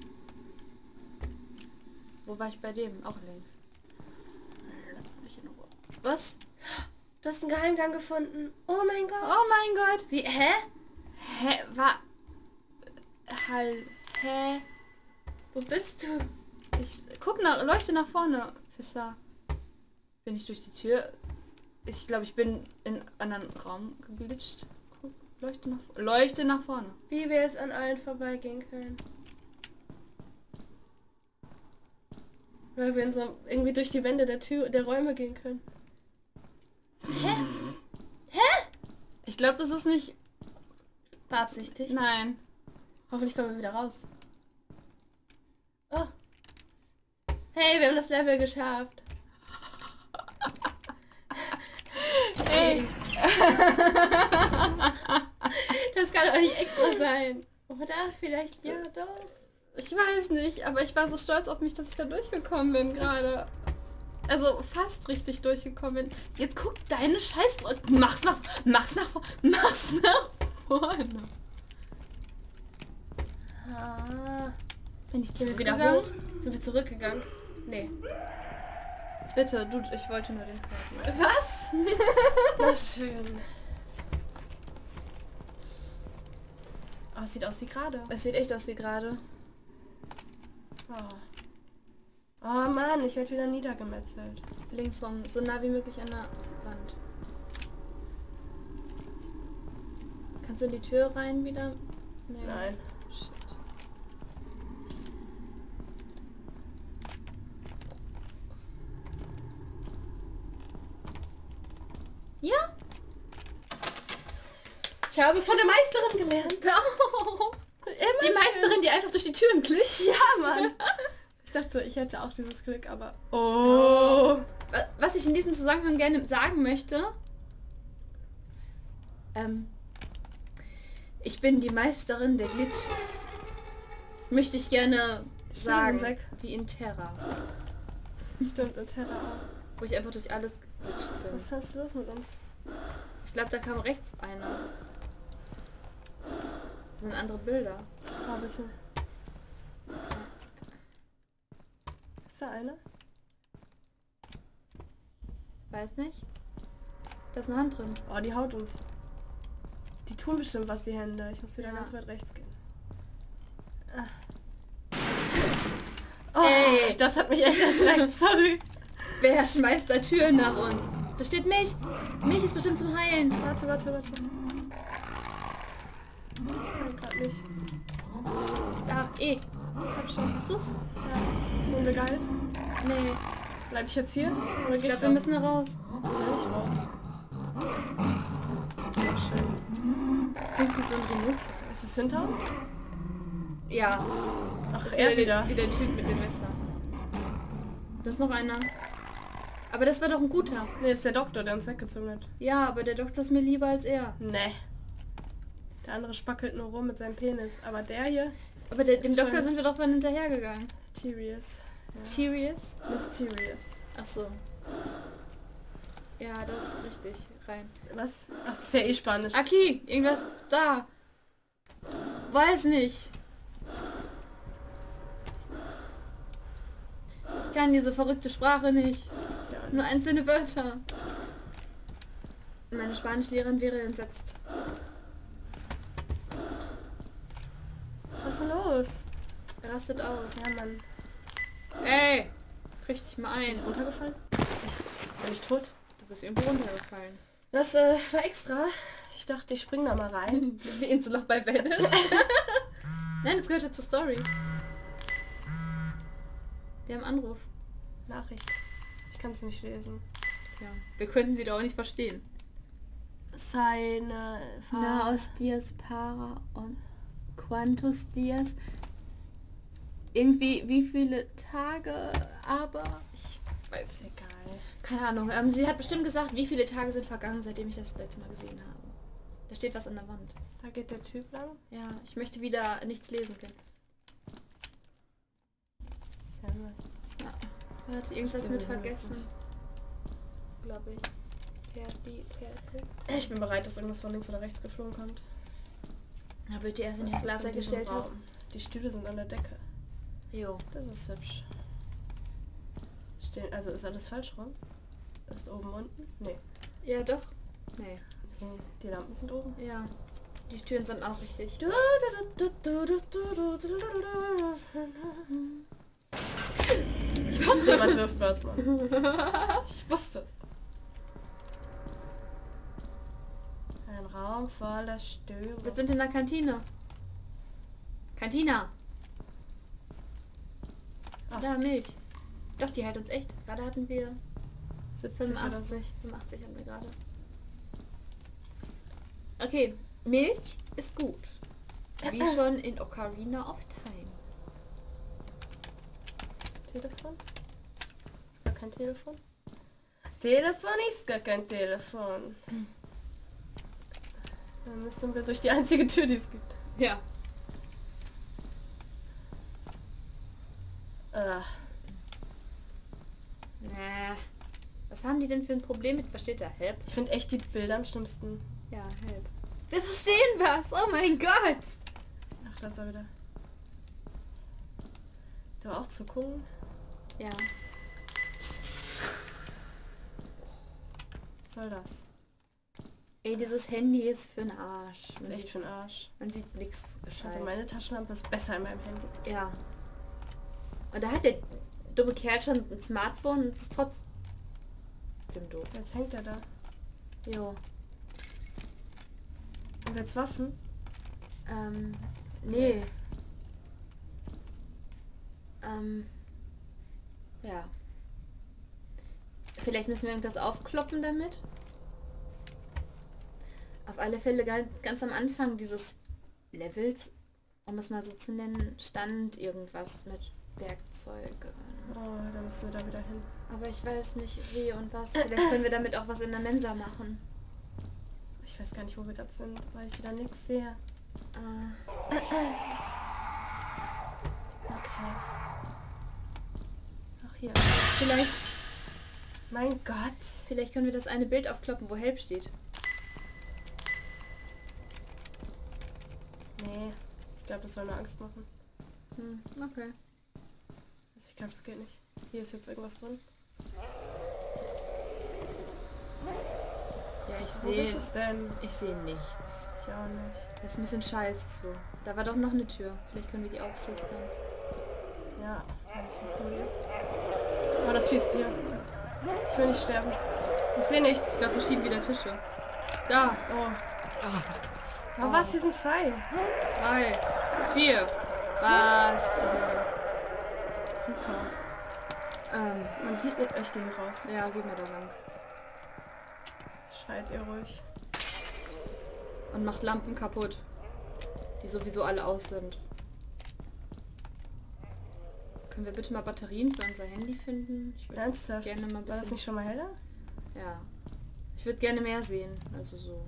Wo war ich bei dem? Auch links. Lass mich in Ruhe. Was? Du hast einen Geheimgang gefunden. Oh mein Gott. Oh mein Gott. Wie? Hä? Hä? War... Hall... Hä? Wo bist du? Ich guck nach... Leuchte nach vorne, Pisser. Bin ich durch die Tür? Ich glaube, ich bin in einen anderen Raum geglitscht. Guck, leuchte nach... Leuchte nach vorne. Wie wir es an allen vorbeigehen können. Weil wir in so irgendwie durch die Wände der Tür, der Räume gehen können. Hä? Hä? Ich glaube, das ist nicht... Beabsichtigt? Nein. Hoffentlich kommen wir wieder raus. Oh. Hey, wir haben das Level geschafft. Hey. Das kann doch nicht extra sein. Oder? Vielleicht ja doch. Ich weiß nicht, aber ich war so stolz auf mich, dass ich da durchgekommen bin gerade. Also fast richtig durchgekommen bin. Jetzt guck deine Scheiß... Mach's nach... Mach's nach... Mach's nach vorne. Ah. Bin ich Sind wir wieder zurückgegangen? hoch? Sind wir zurückgegangen? Nee. Bitte, du, ich wollte nur den Karten. Was? Na schön. Aber es sieht aus wie gerade. Es sieht echt aus wie gerade. Oh. Oh Mann, ich werde wieder niedergemetzelt. Links rum, so nah wie möglich an der Wand. Kannst du in die Tür rein wieder? Nee. Nein. Shit. Ja? Ich habe von der Meisterin gelernt. Oh. Die Meisterin, die einfach durch die Türen glitscht. Ja, Mann. Ich dachte, ich hätte auch dieses Glück, aber... Oh! Was ich in diesem Zusammenhang gerne sagen möchte... Ähm, ich bin die Meisterin der Glitches. Möchte ich gerne Die sagen, weg. wie in Terra. Stimmt, in Terra auch. Wo ich einfach durch alles geglitscht bin. Was hast du los mit uns? Ich glaube, da kam rechts einer. Das sind andere Bilder. Ah, bitte. Ist da einer? Weiß nicht. Da ist eine Hand drin. Oh, die haut uns. Die tun bestimmt was, die Hände. Ich muss wieder Ja. ganz weit rechts gehen. Ah. Oh, Ey. das hat mich echt erschreckt, sorry. Wer schmeißt da Türen nach uns? Da steht Milch. Milch ist bestimmt zum Heilen. Warte, warte, warte. Ich kann grad nicht. Da, eh. Hab schon. Hast du's? Ja. Nehmen wir Gehalt? Nee. Bleib ich jetzt hier? Oder Ich glaube, wir müssen da raus. Ja, nicht raus. Schön. Das klingt wie so ein Rhinoceros. Ist es hinter uns? Ja. Ach, Das ist er wieder, wieder. Der, wie der Typ mit dem Messer. Da ist noch einer. Aber das war doch ein guter. Ne, ist der Doktor, der uns weggezogen hat. Ja, aber der Doktor ist mir lieber als er. Ne. Der andere spackelt nur rum mit seinem Penis. Aber der hier... Aber der, dem Ist Doktor voll- sind wir doch mal hinterhergegangen. Mysterious. Ja. Serious? Mysterious. Ach so. Ja, das ist richtig. Rein. Was? Ach, das ist ja eh Spanisch. Aki, irgendwas da. Weiß nicht. Ich kann diese verrückte Sprache nicht. Ja, Nur einzelne Wörter. Meine Spanischlehrerin wäre entsetzt. was ist denn los? Rastet aus. Ja, Mann. Ey! Krieg dich mal ein. Ist runtergefallen? Ich bin ich tot? Du bist irgendwo runtergefallen. Das äh, war extra. Ich dachte, ich spring da mal rein. Wie Inselloch bei Vanish. Nein, das gehört ja zur Story. Wir haben Anruf. Nachricht. Ich kann es nicht lesen. Tja, wir könnten sie doch auch nicht verstehen. Seine Naos dias para und quantos dias. Irgendwie wie viele Tage, aber ich weiß nicht. Egal. Keine Ahnung. Ähm, sie hat bestimmt gesagt, wie viele Tage sind vergangen, seitdem ich das letzte Mal gesehen habe. Da steht was an der Wand. Da geht der Typ lang. Ja, ich möchte wieder nichts lesen können. Samuel. Ja. Hat irgendwas Stimmt, mit das vergessen. ist- Glaube ich. Perdi, Perdi. Ich bin bereit, dass irgendwas von links oder rechts geflogen kommt. Na bitte erst, wenn ich Was das ist Glas in diesem eingestellt habe. Raum? Die Stühle sind an der Decke. Jo. Das ist hübsch. Stehen, also ist alles falsch rum? Ist oben unten? Nee. Ja, doch. Nee. Nee, die Lampen sind oben. Ja. Die Türen sind auch richtig. Ich wusste, man wirft was, Mann. Ich wusste es. Ein Raum voller Störung. Wir sind in der Kantine. Kantina. Ach. Da, Milch. Doch, die hält uns echt. Gerade hatten wir siebzig oder so. fünfundachtzig. fünfundachtzig hatten wir gerade. Okay, Milch ist gut. Wie schon in Ocarina of Time. Telefon? Ist gar kein Telefon? Telefon ist gar kein Telefon. Dann müssen wir durch die einzige Tür, die es gibt. Ja. Ah, Nee. Was haben die denn für ein Problem mit? Was steht da? Help? ich finde echt die Bilder am schlimmsten. Ja, help. Wir verstehen was! Oh mein Gott! Ach, da ist er wieder. Da war auch zu gucken. Ja. Was soll das? Ey, dieses Handy ist für den Arsch. Das Man ist echt sieht, für den Arsch. man sieht nichts gescheit. Also meine Taschenlampe ist besser in meinem Handy. Ja. Und da hat der dumme Kerl schon ein Smartphone und ist trotzdem doof. Jetzt hängt er da. Jo. Und jetzt Waffen? Ähm, nee. Ähm, ja. Vielleicht müssen wir irgendwas aufkloppen damit. Auf alle Fälle ganz, ganz am Anfang dieses Levels, um es mal so zu nennen, stand irgendwas mit Werkzeuge. Oh, da müssen wir da wieder hin. Aber ich weiß nicht wie und was. Vielleicht können wir damit auch was in der Mensa machen. Ich weiß gar nicht, wo wir gerade sind, weil ich wieder nichts sehe. Äh. Okay. Ach, hier. Vielleicht, Mein Gott. vielleicht können wir das eine Bild aufkloppen, wo Help steht. Nee. Ich glaube, das soll nur Angst machen. Hm, okay. Also ich glaube, das geht nicht. Hier ist jetzt irgendwas drin. Ja, ich Wo ist sehe. es denn? Ich sehe nichts. Ich auch nicht. Das ist ein bisschen scheiße so. Da war doch noch eine Tür. Vielleicht können wir die aufschlüsseln. Ja, wenn ich wüsste, wo die ist. Oh, das Vieh ist hier. Ich will nicht sterben. Ich sehe nichts. Ich glaube, wir schieben wieder Tische. Da. Oh. Oh. Aber was? Hier sind zwei. Drei. Vier. Was zur Hölle? Super. Ähm, Man sieht nicht. Ich gehe hier raus. ja, gehen wir da lang. Schreit ihr ruhig. Und macht Lampen kaputt. Die sowieso alle aus sind. Können wir bitte mal Batterien für unser Handy finden? Ich würde Ernsthaft? gerne mal ein War das bisschen... nicht schon mal heller? Ja. Ich würde gerne mehr sehen. Also so.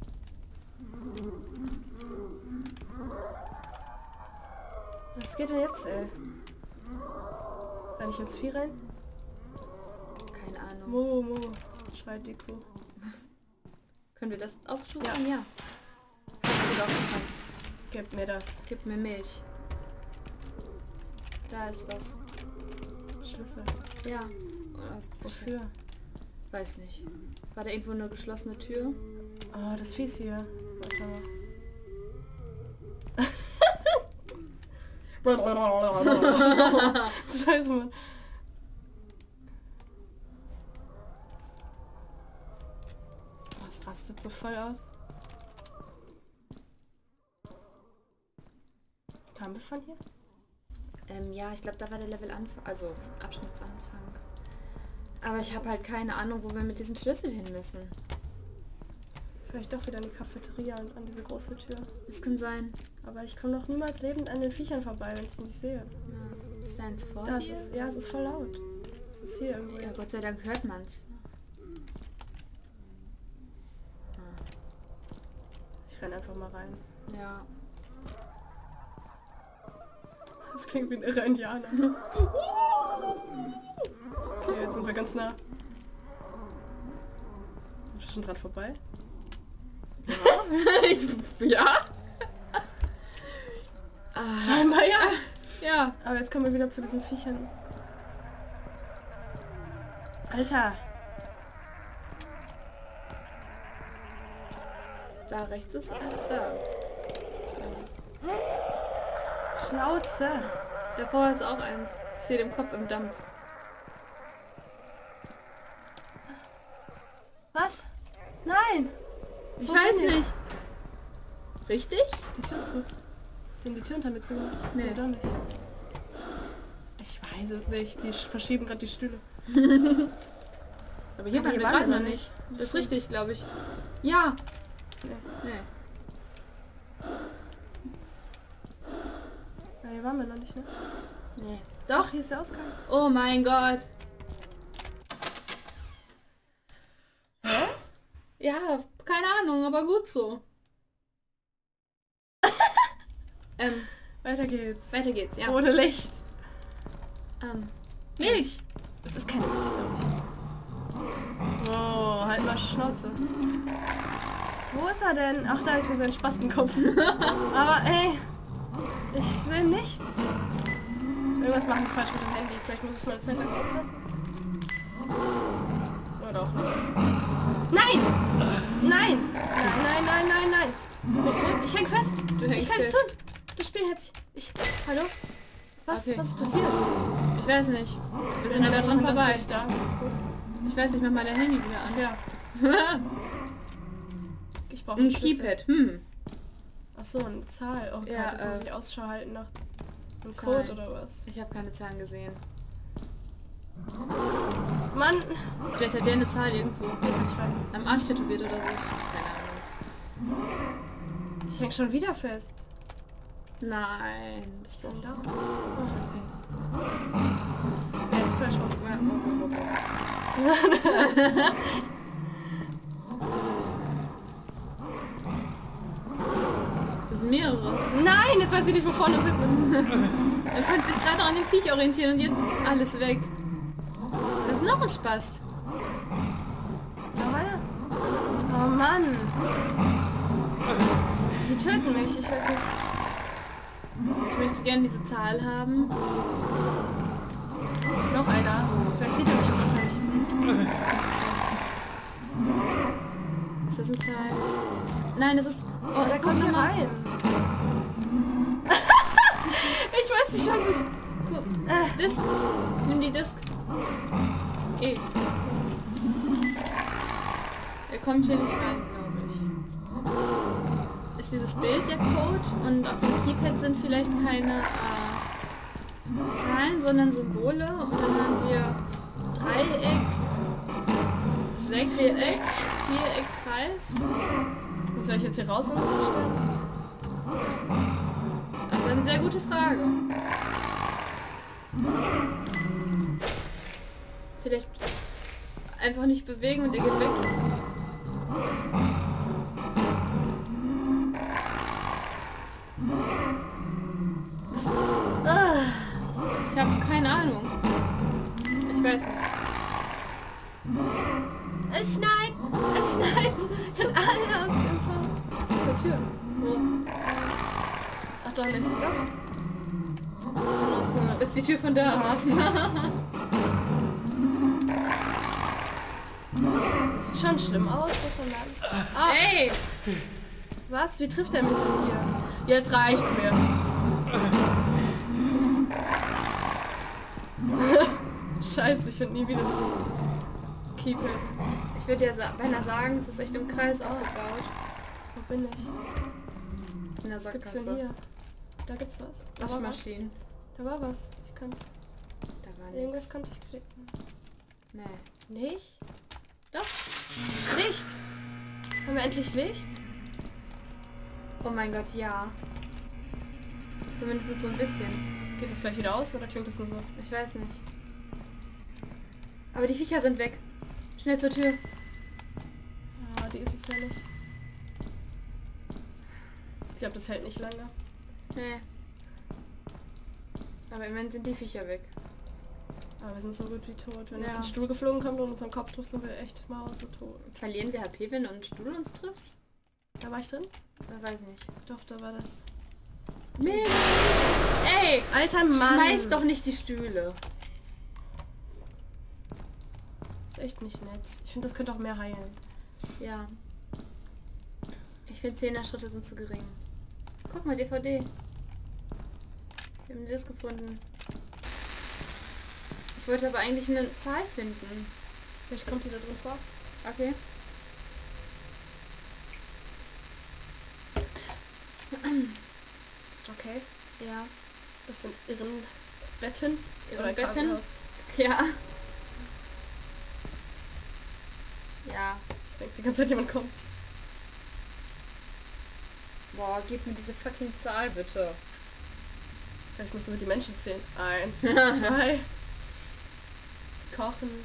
Was geht denn jetzt, ey? Renn ich ins Vieh rein? Keine Ahnung. Mo, mo. Schreit die Kuh. Können wir das aufschlüsseln? Ja. ja. Hat gut aufgepasst. Gib mir das. Gib mir Milch. Da ist was. Schlüssel. Ja. Äh, Wofür? Weiß nicht. War da irgendwo eine geschlossene Tür? Oh, das Vieh ist hier. Warte mal. Scheiße, Mann. Oh, es rastet so voll aus. Kamen wir von hier? Ähm, ja, ich glaube, da war der Level Anfang, also Abschnittsanfang. Aber ich habe halt keine Ahnung, wo wir mit diesem Schlüssel hin müssen. Vielleicht doch wieder in die Cafeteria und an diese große Tür. Das kann sein. Aber ich komme noch niemals lebend an den Viechern vorbei, wenn ich sie nicht sehe. Ja. Ist da eins vor Das dir? ist, ja, es ist voll laut. Es ist hier irgendwo. Ja, jetzt. Gott sei Dank hört man's. Ich renn einfach mal rein. Ja. Das klingt wie ein irrer Indianer. Okay, jetzt sind wir ganz nah. Sind wir schon dran vorbei? Ja? ich, ja? Ah, Scheinbar ja. ja. Aber jetzt kommen wir wieder zu diesen Viechern. Alter! Da rechts ist ein. Da. Ist eins. Schnauze! Davor ist auch eins. Ich sehe den Kopf im Dampf. Was? Nein! Ich Wo weiß bin ich? nicht. Richtig? Die Tür ist zu. Die haben die Tür unter mir zugemacht. Nee. Nee, doch nicht. Ich weiß es nicht. Die sch- verschieben gerade die Stühle. Aber hier Aber waren hier wir waren gerade wir noch noch nicht. nicht. Das ist richtig, glaube ich. Ja. Nee. Nee. Ja, hier waren wir noch nicht, ne? Nee. Doch, hier ist der Ausgang. Oh mein Gott. Hä? Ja, keine Ahnung, aber gut so. ähm, Weiter geht's. weiter geht's, ja. Ohne Licht. Ähm, Milch. Das ist keine Milch, glaube ich. Oh, halt mal Schnauze. Wo ist er denn? Ach, da ist so sein Spastenkopf. Aber ey, ich sehe nichts. Irgendwas machen wir falsch mit dem Handy. Vielleicht muss ich es mal eine Zeit lang auslassen. Oder auch nicht. Nein! Nein! Nein, nein, nein, nein, nein! Bin ich tot? Ich häng fest! Du Ich hängst kann nicht fest. zu! Das Spiel hat sich... Ich... Hallo? Was? Okay. Was ist passiert? Ich weiß nicht. Wir sind Ja, aber dran das vorbei. Licht da. Was ist das? Ich weiß nicht, mach mal dein Handy wieder an. Ja. Ich brauche Ein einen Schlüssel. Keypad. Hm. Achso, eine Zahl. Oh Gott, Ja, jetzt muss äh, ich Ausschau halten nach einem Zahlen. Code oder was. Ich habe keine Zahlen gesehen. Mann! Vielleicht hat der eine Zahl irgendwo. Hier kann ich rein. Am Arsch tätowiert oder so. Keine Ahnung. Ich häng schon wieder fest. Nein. Das ist doch... Da. Okay. Der ist falsch rum. Das sind mehrere. Nein, jetzt weiß ich nicht, wo vorne und hinten ist. Man konnte sich gerade an dem Viech orientieren und jetzt ist alles weg. Das ist noch ein Spast. Noch einer? Oh Mann. Die töten mich, ich weiß nicht. Ich möchte gerne diese Zahl haben. Noch einer. Vielleicht sieht er mich auch noch nicht. Ist das eine Zahl? Nein, das ist... Oh, er kommt hier rein. Ich weiß nicht, was ich... Guck, äh, Disk. Nimm die Disk. E. Er kommt hier nicht rein, glaube ich. Ist dieses Bild der Code und auf dem Keypad sind vielleicht keine äh, Zahlen, sondern Symbole und dann haben wir Dreieck, Sechseck, Viereck, Kreis. Wie soll ich jetzt hier raus, um zu stellen? Das ist eine sehr gute Frage. Vielleicht einfach nicht bewegen und er geht weg. Ich habe keine Ahnung. Ich weiß nicht. Es schneit! Es schneit! Und alle aus dem Haus. Das ist eine Tür. Wo? Ach doch nicht. Doch. Das ist die Tür von da. Das sieht schon schlimm aus, was von da. Ah, Ey! was? Wie trifft er mich denn hier? Jetzt reicht's mir. Scheiße, ich finde nie wieder dieses Keypad. Ich würde ja sa beinahe sagen, es ist echt im Kreis aufgebaut. Wo bin ich? In der Was gibt's denn Sackgasse. hier? Da gibt's was. Da war was. Waschmaschinen. Da war was. Ich kannte. Da war Irgendwas nichts. konnte ich klicken. Nee. Nicht? Doch. Licht! Haben wir endlich Licht? Oh mein Gott, ja. Zumindest so ein bisschen. Geht das gleich wieder aus oder klingt das nur so? Ich weiß nicht. Aber die Viecher sind weg. Schnell zur Tür. Ah, die ist es ja nicht. Ich glaube, das hält nicht lange. Nee. Aber im Moment sind die Viecher weg. Aber wir sind so gut wie tot. Wenn Ja. jetzt ein Stuhl geflogen kommt und uns am Kopf trifft, sind wir echt mausetot. Verlieren wir H P, wenn ein Stuhl uns trifft? Da war ich drin? Da weiß ich nicht. Doch, da war das. Mist! Ey! Alter Mann! Schmeiß doch nicht die Stühle. Ist echt nicht nett. Ich finde, das könnte auch mehr heilen. Ja. Ich finde Zehner-Schritte sind zu gering. Guck mal, D V D. Wir haben das gefunden. Ich wollte aber eigentlich eine Zahl finden. Vielleicht kommt die da drin vor. Okay. Okay. Ja. Das sind ihren Betten. Ihre Oder Betten? Krankenhaus. Ja. Ja. Ich denke, die ganze Zeit jemand kommt. Boah, gib mir diese fucking Zahl bitte. Vielleicht musst du mit die Menschen zählen. Eins, zwei. Kochen.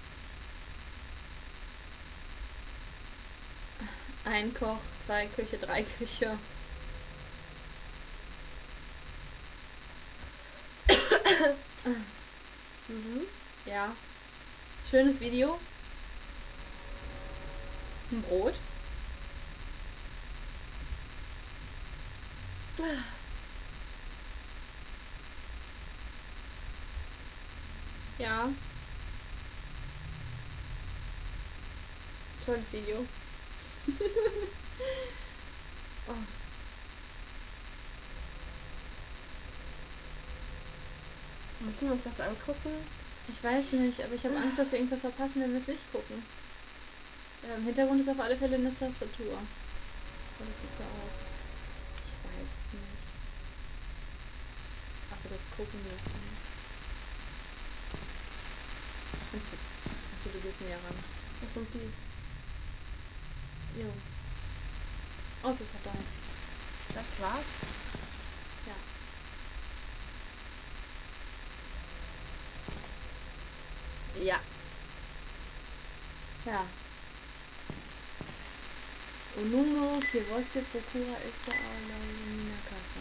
Ein Koch, zwei Küche, drei Küche. Mhm. Ja. Schönes Video. Ein Brot. Ja. Tolles Video. Oh. Müssen wir uns das angucken? Ich weiß nicht, aber ich habe Angst, dass wir irgendwas verpassen, wenn wir es nicht gucken. Ja, im Hintergrund ist auf alle Fälle eine Tastatur. Und das sieht so aus. Ich weiß es nicht. Ob wir das gucken müssen. Achso, Achso du gehst näher ran. Was sind die? Jo. Oh, es ist vorbei. Das war's? Ja. Ja. Ja. O número que você procura está in minha casa.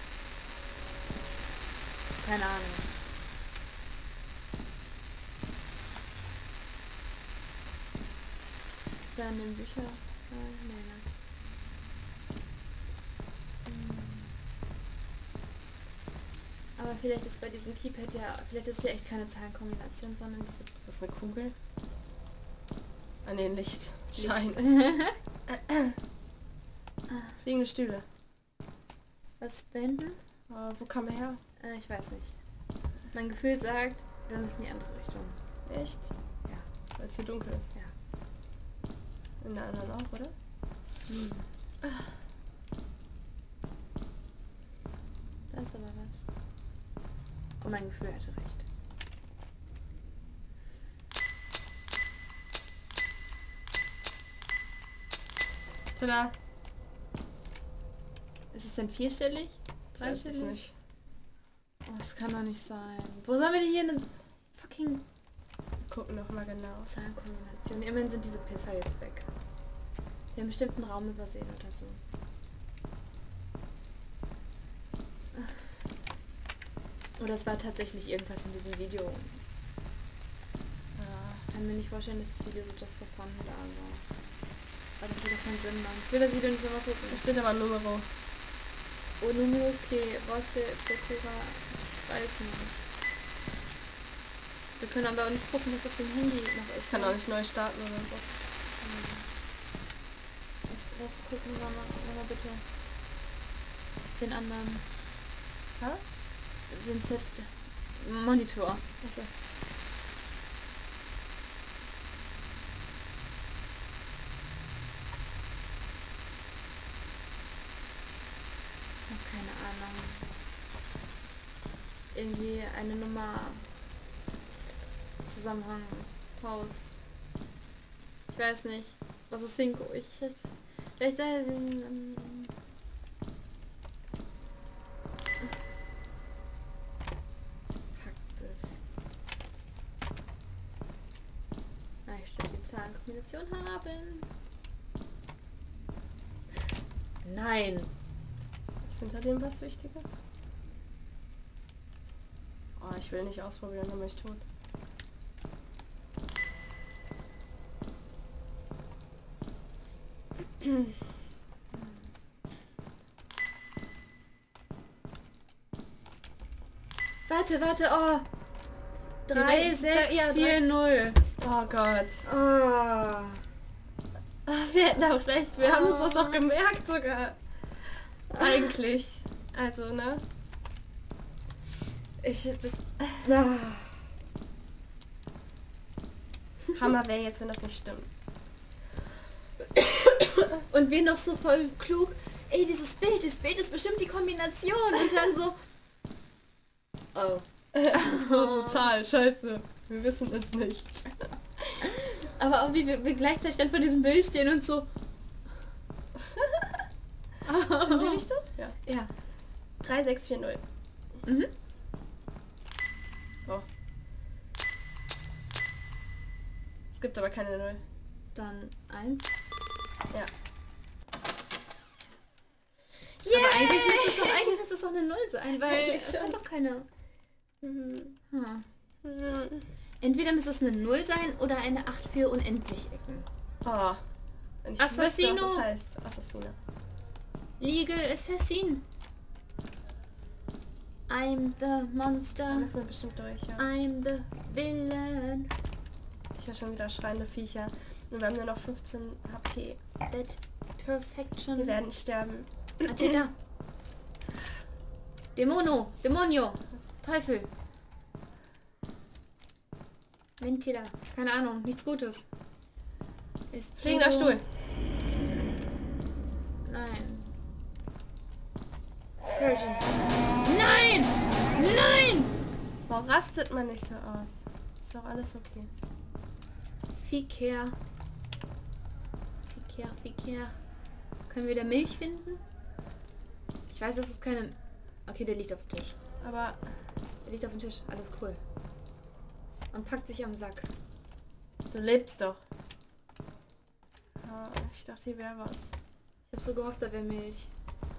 Keine Ahnung. Ist er in den Büchern? Äh, nee, ne? Hm. Aber vielleicht ist bei diesem Keypad ja, vielleicht ist ja echt keine Zahlenkombination, sondern diese... Ist das eine Kugel? Ah ne, Licht. Schein. Fliegende Stühle. Was ist da hinten? Uh, wo kam er her? Äh, ich weiß nicht. Mein Gefühl sagt, wir müssen in die andere Richtung. Echt? Ja. Weil es hier dunkel ist. Ja. In der anderen auch, oder? Hm. Da ist aber was. Und mein Gefühl hatte recht. Tada! Ist es denn vierstellig? Ich weiß es Dreistellig? nicht. Oh, das kann doch nicht sein. Wo sollen wir denn hier eine fucking Wir gucken noch mal genau. Zahlenkombination? Immerhin sind diese Pisser jetzt weg. Wir haben bestimmt einen Raum übersehen oder so. Oder es war tatsächlich irgendwas in diesem Video. Ja. Kann mir nicht vorstellen, dass das Video so just for fun da war. Aber das würde keinen Sinn machen. Ich will das Video nicht nochmal gucken. Da steht aber ein Numero. O número que você procura. Ich weiß nicht. Wir können aber auch nicht gucken, was auf dem Handy noch ist. Ich kann auch nicht neu starten oder so. Was, was gucken wir mal, gucken wir mal bitte. Den anderen. Hä? Den Z. Monitor. Achso. Ich hab keine Ahnung. Irgendwie eine Nummer. Zusammenhang. Haus. Ich weiß nicht. Was ist Cinco? Ich. ich vielleicht. Ähm, Fakt ist. Ah, ich will die Zahlenkombination haben. Nein. Ist hinter dem was Wichtiges? Oh, ich will nicht ausprobieren, dann bin ich tot. Warte, warte, oh. drei, sechs, vier, null. Oh Gott. Oh. Ach, wir hätten auch recht. Wir Oh. haben uns das auch gemerkt sogar. Eigentlich. Also, ne? Ich, das... Ah. Hammer wäre jetzt, wenn das nicht stimmt. Und wir noch so voll klug. Ey, dieses Bild, dieses Bild ist bestimmt die Kombination. Und dann so... Oh. Große Zahl, scheiße. Wir wissen es nicht. Aber auch wie wir, wir gleichzeitig dann vor diesem Bild stehen und so... In die Richtung? Ja. Ja. drei sechs vier null. Mhm. Oh. Es gibt aber keine Null. Dann eins. Ja. Yeah! Aber eigentlich müsste es doch, eigentlich müsste es doch eine Null sein, weil Eigentlich es schon. hat doch keine... Mhm. Hm. Mhm. Entweder müsste es eine Null sein oder eine acht für unendlich Ecken. Oh. Wenn ich Assassino. wüsste, was das heißt. Assassino. Legal Assassin. I'm the Da monster. müssen wir bestimmt durch, ja. I'm the villain. Ich höre schon wieder schreiende Viecher. Und wir haben nur noch fünfzehn H P. That perfection. Wir werden sterben. Ah, steht da. Demono. Demonio. Teufel. Mentira. Keine Ahnung. Nichts Gutes. Ist Fliegender du- Stuhl. Nein. Surgeon. Nein! Nein! Warum rastet man nicht so aus? Ist doch alles okay. Fiker. Fiker, Fiker. Können wir da Milch finden? Ich weiß, das ist keine... Okay, der liegt auf dem Tisch. Aber Der liegt auf dem Tisch. Alles cool. und packt sich am Sack. Du lebst doch. Ja, ich dachte, hier wäre was. Ich habe so gehofft, da wäre Milch.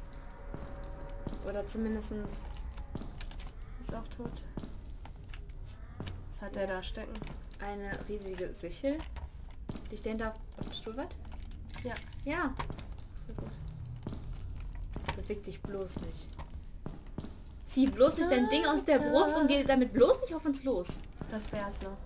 Oder zumindestens... Ist auch tot. Was hat der da stecken? Eine riesige Sichel. Die stehen da auf dem Stuhl, was? Ja. Ja. Voll gut. Beweg dich bloß nicht. Zieh bloß nicht dein Ding aus der Brust und geh damit bloß nicht auf uns los. Das wär's noch.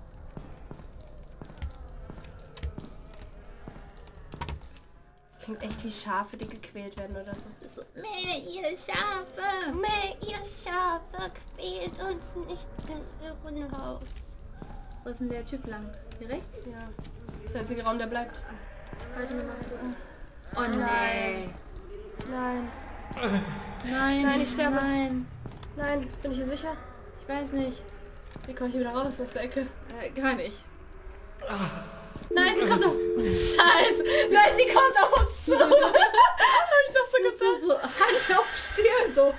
Das klingt echt wie Schafe, die gequält werden oder so. Das ist so, meh, ihr Schafe! Meh, ihr Schafe, quält uns nicht im Irrenhaus. Wo ist denn der Typ lang? Hier rechts? Ja. Das ist der einzige Raum, der bleibt. Warte mal kurz. Oh nee. Nein. Nein. Nein, ich sterbe. Nein. Nein, bin ich hier sicher? Ich weiß nicht. Wie komme ich hier wieder raus aus der Ecke? Äh, gar nicht. Nein, sie kommt auf... Scheiße! Nein, sie kommt auf uns zu! Hab ich noch so gesagt. So Hand auf Stirn, so.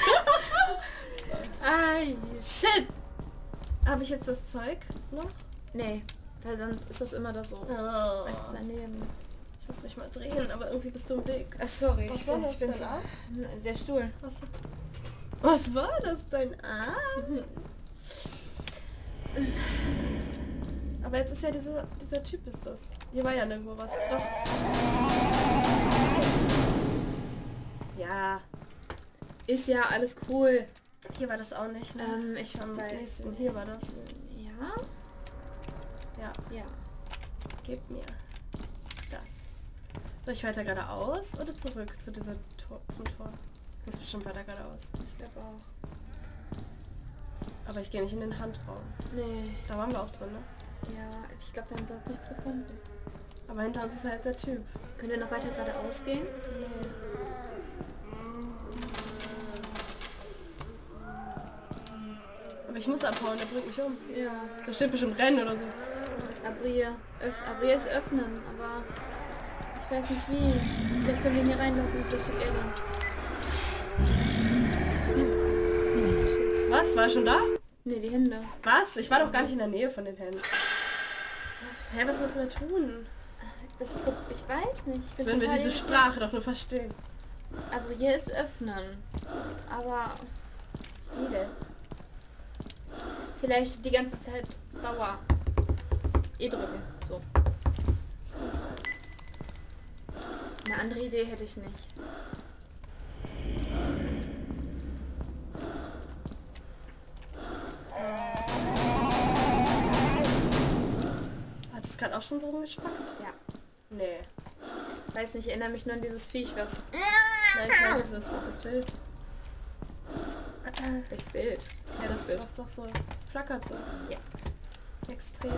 Ai. Shit! Habe ich jetzt das Zeug noch? Nee, weil sonst ist das immer das so. Oh. Rechts daneben. Ich muss mich mal drehen, aber irgendwie bist du im Weg. Ach, sorry. Was ich war bin, das ich bin denn so, auch? der Stuhl. Was, was war das, dein Arm? Aber jetzt ist ja dieser, dieser Typ ist das. Hier war ja nirgendwo was. Doch. Ja. Ist ja alles cool. Hier war das auch nicht, ne? Ähm, ich Am weiß nächsten. nicht. Hier war das. Ja? Ja. Ja. Gib mir das. Soll ich weiter geradeaus oder zurück zu dieser Tor, zum Tor? Das ist bestimmt weiter geradeaus. Ich glaube auch. Aber ich gehe nicht in den Handraum. Nee. Da waren wir auch drin, ne? Ja, ich glaube, wir haben sonst nichts gefunden. Aber hinter uns ist ja jetzt der Typ. Können wir noch weiter geradeaus gehen? Nee. Aber ich muss abhauen, der bringt mich um. Ja. Da steht bestimmt Rennen oder so. Abrier. Öff Abrier ist öffnen, aber ich weiß nicht wie. Vielleicht können wir ihn hier reinlocken, vielleicht steht er dann. Shit. Was? War er schon da? Nee, die Hände. Was? Ich war doch gar nicht in der Nähe von den Händen. Hä, was müssen wir tun? Das, ich weiß nicht. Ich bin Wenn wir total diese irritiert. Sprache doch nur verstehen. Abrier ist öffnen. Aber Wie denn? vielleicht die ganze Zeit Dauer. E drücken. So. Das kann sein. Eine andere Idee hätte ich nicht. Hat es gerade auch schon so rumgespackt? Ja. Nee. Weiß nicht, ich erinnere mich nur an dieses Viech, was... Nein, ich meine dieses, das Bild. Das Bild. Ja, das Bild. macht doch so. Flackert so. Ja. Extrem.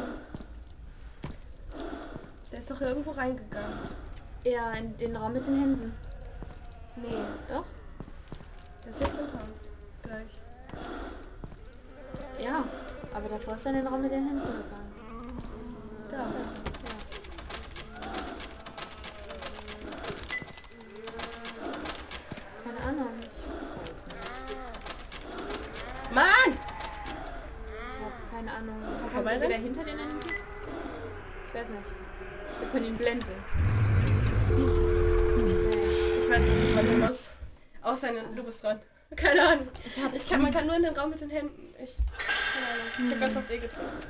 Der ist doch irgendwo reingegangen. Ja, in den Raum mit den Händen. Nee. Doch? Der ist jetzt hinter uns. Gleich. Ja. Aber davor ist er in den Raum mit den Händen gegangen. Da. Also, ja. Keine Ahnung. Ich weiß nicht. Mann! Ich habe keine Ahnung. Kann vorbei wir wieder rennen? hinter den Händen? Ich weiß nicht. Wir können ihn blenden. Nee. Ich weiß nicht, wie man hin muss. Außer in, du bist dran. Keine Ahnung. Ich, hab, ich kann, man kann nur in den Raum mit den Händen. Ich, keine Ahnung. Ich habe ganz auf E gedrückt.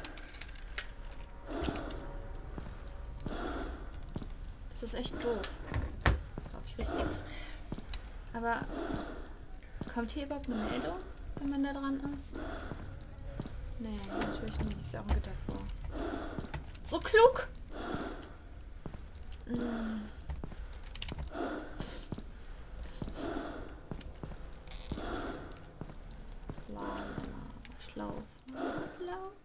Das ist echt doof. Glaube ich richtig. Aber kommt hier überhaupt eine Meldung, wenn man da dran ist? Nee, natürlich nicht. Ist ja auch ein Gitter vor. So klug! Hm. La, la, la. Schlauf. Schlauf.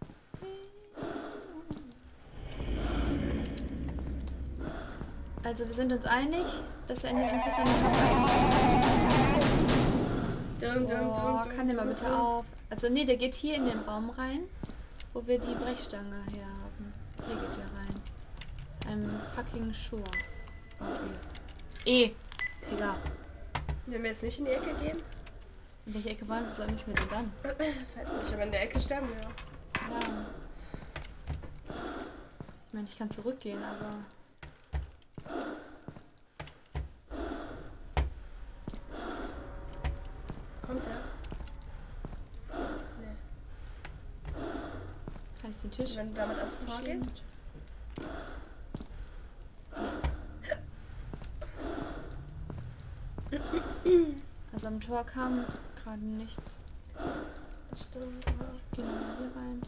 Also wir sind uns einig, dass er in diesen Pisser nicht vorbeikommt. Dum, dum, Oh, dum, kann der mal dum, bitte dum. auf? Also nee, der geht hier in den Raum rein, wo wir die Brechstange her haben. Hier geht der rein. Ein fucking Schuhe. Okay. E. Digga. Wenn wir jetzt nicht in die Ecke gehen? In welche Ecke wollen wir, sollen müssen wir denn dann? Weiß nicht, aber in der Ecke sterben wir. Ja. Ich meine, ich kann zurückgehen, aber... Kommt der? Nee. Kann ich den Tisch... Wenn du damit ans Tor verschieben? gehst? Also am Tor kam gerade nichts. Das stimmt. Ich gehe nochmal hier rein.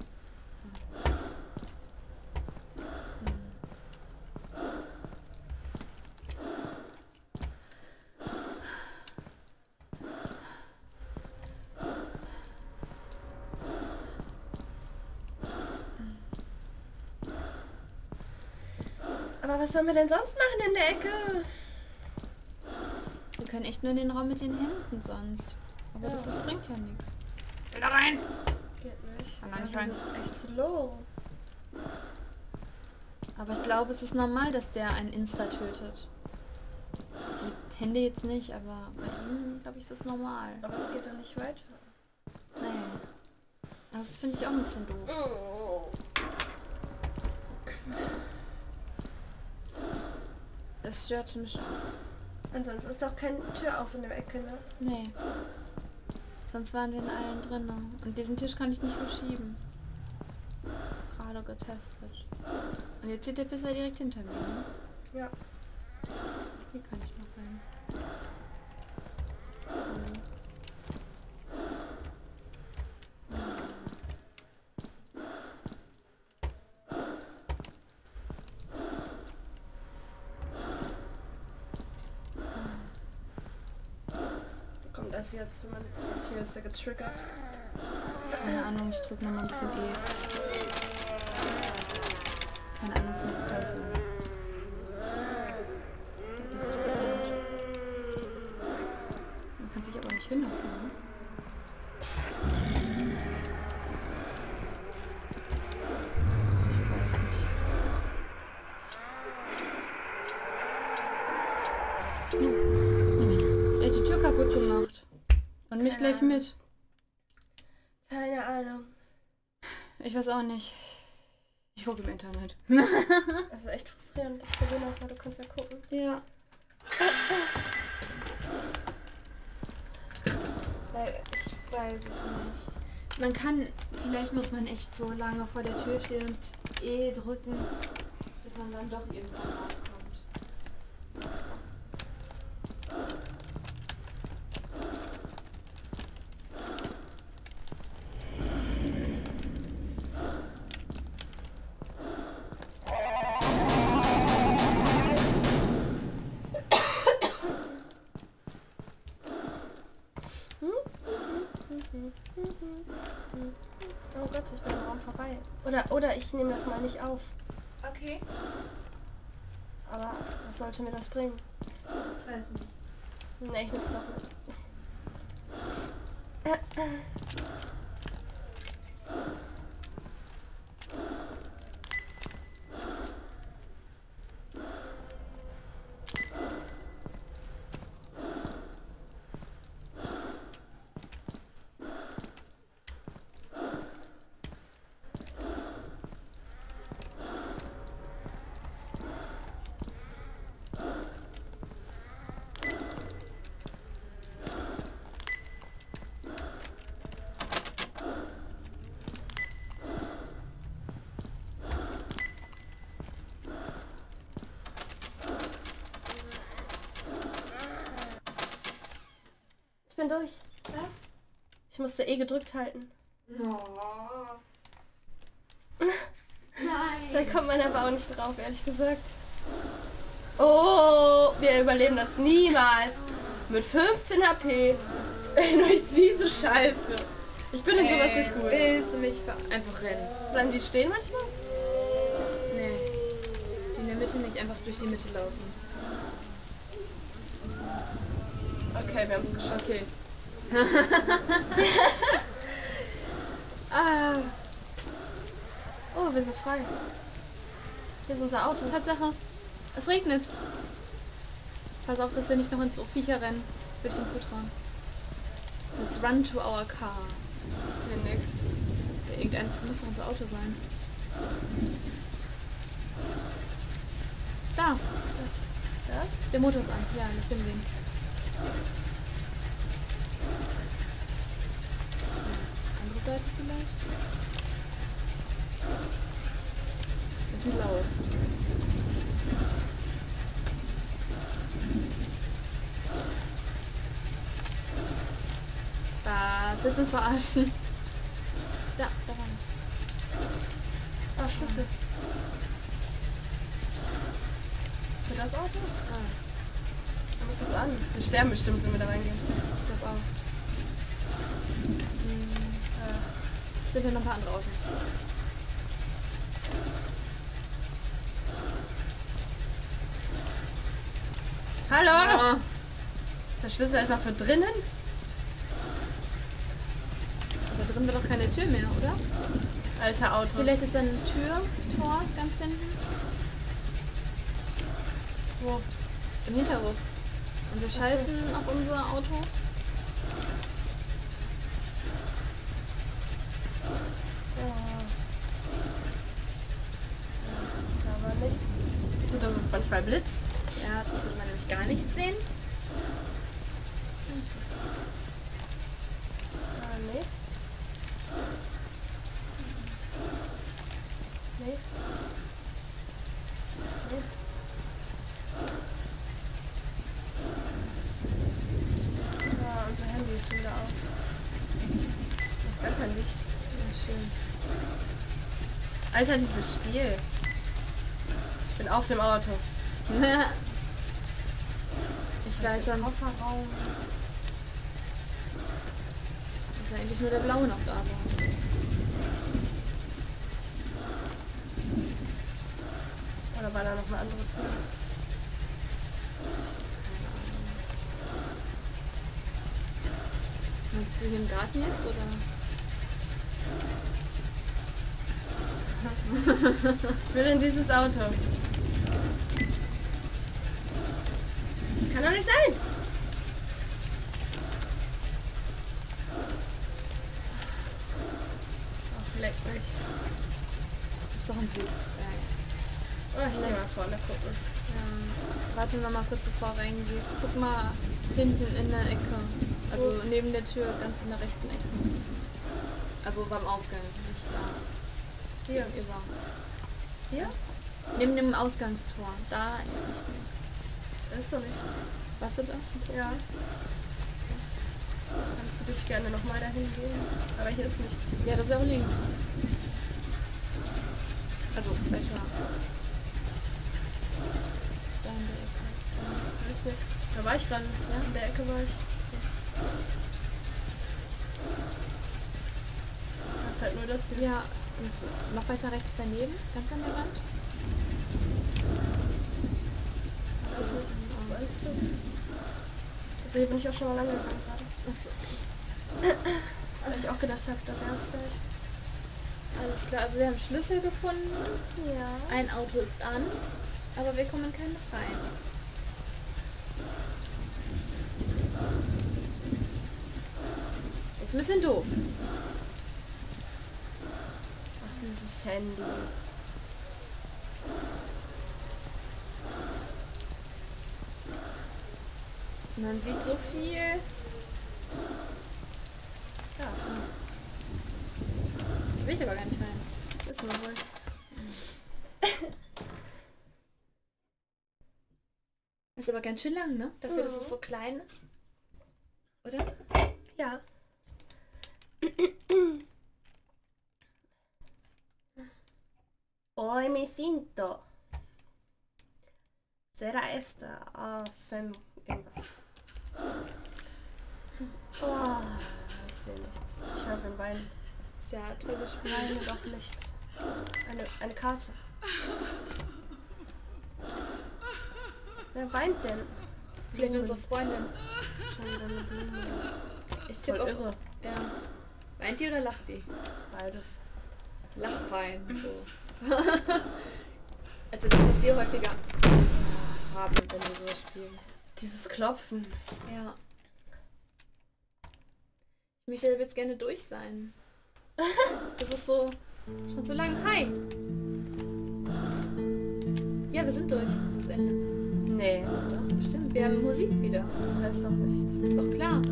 Aber was sollen wir denn sonst machen in der Ecke? Wir können echt nur in den Raum mit den Händen sonst. Aber Ja. das, das bringt ja nichts. Will da rein! Geht nicht. Kann man nicht Wir rein. sind echt zu low. Aber ich glaube, es ist normal, dass der einen Insta tötet. Die Hände jetzt nicht, aber bei ihm, glaube ich, ist das normal. Aber es geht doch nicht weiter. Nee. Also das finde ich auch ein bisschen doof. Oh. Es stört mich auch. Ansonsten ist doch keine Tür auf in der Ecke, ne? Nee. Sonst waren wir in allen drinnen. Und diesen Tisch kann ich nicht verschieben. Gerade getestet. Und jetzt steht der Pisser direkt hinter mir, ne? Ja. Hier kann ich noch rein. Kommt das jetzt, wenn man... Hier ist er getriggert. Keine Ahnung, ich drücke nochmal ein bisschen E. Keine Ahnung, es macht keinen Sinn. Das ist blöd. Man kann sich aber nicht hinhocken, ne? Ich weiß nicht. Hm. Er hat die Tür kaputt gemacht. Und mich Keine gleich Ahnung. mit. Keine Ahnung. Ich weiß auch nicht. Ich gucke im Internet. Das ist echt frustrierend. Ich probiere noch mal, du kannst ja gucken. Ja. Weil ich weiß es nicht. Man kann, vielleicht muss man echt so lange vor der Tür stehen und E drücken, bis man dann doch irgendwann rauskommt. Oh Gott, ich bin im Raum vorbei. Oder, oder ich nehme das mal nicht auf. Okay. Aber was sollte mir das bringen? Ich weiß nicht. Ne, ich nehm's doch mit. Ich bin durch. Was? Ich musste eh gedrückt halten. No. Da Nein. kommt man aber auch nicht drauf, ehrlich gesagt. Oh, wir überleben das niemals. Mit fünfzehn H P. Durch diese Scheiße. Ich bin in sowas nicht gut. Willst du mich ver einfach rennen? Bleiben die stehen manchmal? Nee. Die in der Mitte nicht einfach durch die Mitte laufen. Okay, wir haben es geschafft. Okay. ah. Oh, wir sind frei. Hier ist unser Auto. Tatsache. Es regnet. Pass auf, dass wir nicht noch ins Viecher rennen. Würde ich ihm zutrauen. Let's run to our car. Ich sehe nix. Irgendeins muss doch unser Auto sein. Da, Das. Das? der Motor ist an. Ja, lass hingehen. Andere Seite vielleicht? Das sieht blau aus. Was? Willst du uns verarschen? Da, da war es. Ah, Schlüssel. Für das Auto? Ah, Dann ist das an. Wir sterben bestimmt, wenn wir da reingehen. ich glaube auch. Hm, Äh, sind ja noch ein paar andere Autos. Hallo! Oh. Ist der Schlüssel einfach für drinnen? Aber drin wird doch keine Tür mehr, oder? Alte Autos. Vielleicht ist da eine Tür, Tor ganz hinten. Wo? Im Hinterhof. Und wir Ach so. scheißen auf unser Auto. Ja. Da war nichts. Und dass es manchmal blitzt. Ja, sonst würde man nämlich gar nichts sehen. Ganz was. Ah, nee. Nee. Nee. Ja, unser Handy ist schon wieder aus. Noch gar kein Licht. Ja, schön. Alter, dieses Spiel. Ich bin auf dem Auto. Ich weiß am sonst, Kofferraum. dass ja eigentlich nur der Blaue noch da saß. Oder war da noch eine andere Tür? Meinst du hier im Garten jetzt, oder? Ich will in dieses Auto. Das kann doch nicht sein. Ach, leck mich. Ist doch ein Witz, ey. Oh, ich nehme mal vorne gucken. Ja. Warte noch mal kurz, bevor du reingehst. Guck mal hinten in der Ecke. Also Wo? neben der Tür, ganz in der rechten Ecke. Also beim Ausgang, nicht da. Hier. Gegenüber. Hier? Neben dem Ausgangstor. Da in die Richtung. Da ist doch nichts. Warst du da? Ja. Ich kann für dich gerne nochmal dahin gehen. Aber hier ist nichts. Ja, das ist ja auch links. Also, welcher? Da in der Ecke. Da ist nichts. Da war ich gerade. Ja, in der Ecke war ich. So. Das ist halt nur das hier. Ja, und noch weiter rechts daneben, ganz an der Wand. Das ist, das ist alles so. Also hier bin ich auch schon mal lange gegangen gerade. Achso. Weil ich auch gedacht habe, da wäre vielleicht. Alles klar, also wir haben Schlüssel gefunden. Ja. Ein Auto ist an, aber wir kommen in keines rein. Ist ein bisschen doof. Ach, dieses Handy. Man sieht so viel. Ja. Will ich aber gar nicht rein. Ist nur wohl. Ist aber ganz schön lang, ne? Dafür, dass es so klein ist. Oder? Ja. Hoy me siento. Será esta. Ah, Sam. Irgendwas. Oh, ich sehe nichts. Ich höre den Wein. Ist ja toll gespielt. Nein, doch nicht. Eine, eine Karte. Wer weint denn? Vielleicht unsere Freundin. Schon wieder eine Blume. Ich Voll tippe irre. auch. Ja. Weint die oder lacht die? Beides. Lachwein, so. Also das, was wir häufiger haben, wenn wir sowas spielen. Dieses Klopfen. Ja. Ich möchte jetzt gerne durch sein. Das ist so schon so lang. Hi! Ja, wir sind durch. Das ist das Ende. Nee. Doch, bestimmt. Wir haben Musik wieder. Das heißt doch nichts. Doch klar.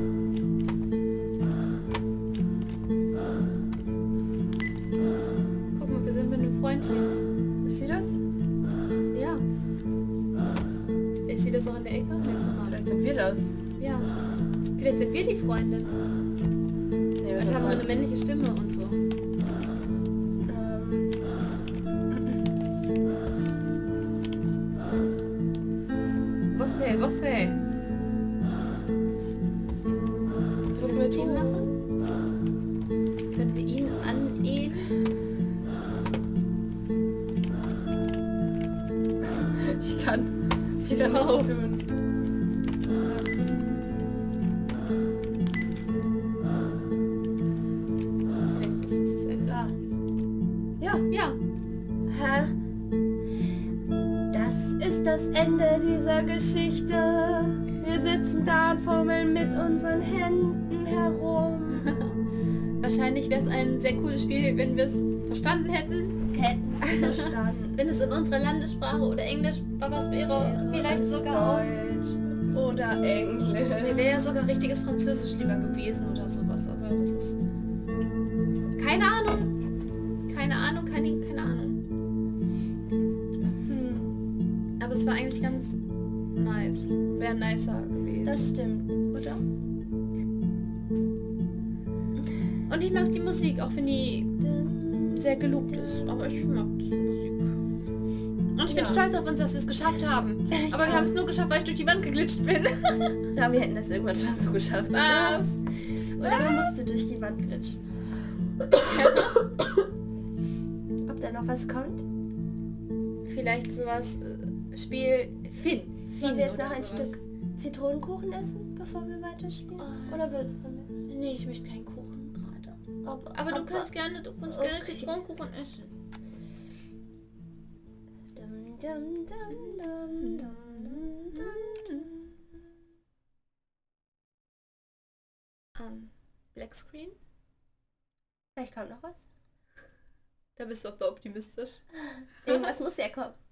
Guck mal, wir sind mit einem Freund hier. Ist sie das? Ja. Ist sie das auch in der Ecke? Nee, ist normal. Vielleicht sind wir das. Ja. Vielleicht sind wir die Freundin. Nee, wir Und sind haben so mal- eine männliche Stimme und so. Ähm, Was denn? Was denn? was müssen wir mit ihm machen? Können wir ihn anehen? Ich kann Sie wieder darauf. nichts tun. Vielleicht ist das das Ende. Ah. Ja. Ja. Hä? Das ist das Ende dieser Geschichte. Wir sitzen da und fummeln mit unseren Händen herum. Wahrscheinlich wäre es ein sehr cooles Spiel, wenn wir es verstanden hätten. Hätten wir verstanden. Wenn es in unserer Landessprache oder Englisch was wäre, vielleicht es sogar auch. Deutsch oder Englisch. Mir wäre ja sogar richtiges Französisch lieber gewesen oder sowas, aber das ist... Keine Ahnung. Keine Ahnung, keine, keine Ahnung. Hm, Aber es war eigentlich ganz nice. Wäre nicer gewesen. das stimmt, oder? Und ich mag die Musik, auch wenn die sehr gelobt ist. Aber ich mag die Musik. Und ich bin Ja. stolz auf uns, dass wir es geschafft haben. Aber wir haben es nur geschafft, weil ich durch die Wand geglitscht bin. Ja, wir hätten das irgendwann schon so geschafft. Was? Oder man musste durch die Wand glitschen. Ob da noch was kommt? Vielleicht sowas, äh, Spiel Finn. Wollen wir jetzt oder noch ein sowas. Stück Zitronenkuchen essen, bevor wir weiterspielen? Oh. Oder willst du nicht? Nee, ich möchte keinen Kuchen gerade. Ob, Aber du ob- kannst gerne, du kannst Okay. gerne Zitronenkuchen essen. Dum, dum, dum, dum, dum, dum, dum. Ähm, Black Screen? Vielleicht kommt noch was. Da bist du aber optimistisch. Irgendwas muss ja kommen.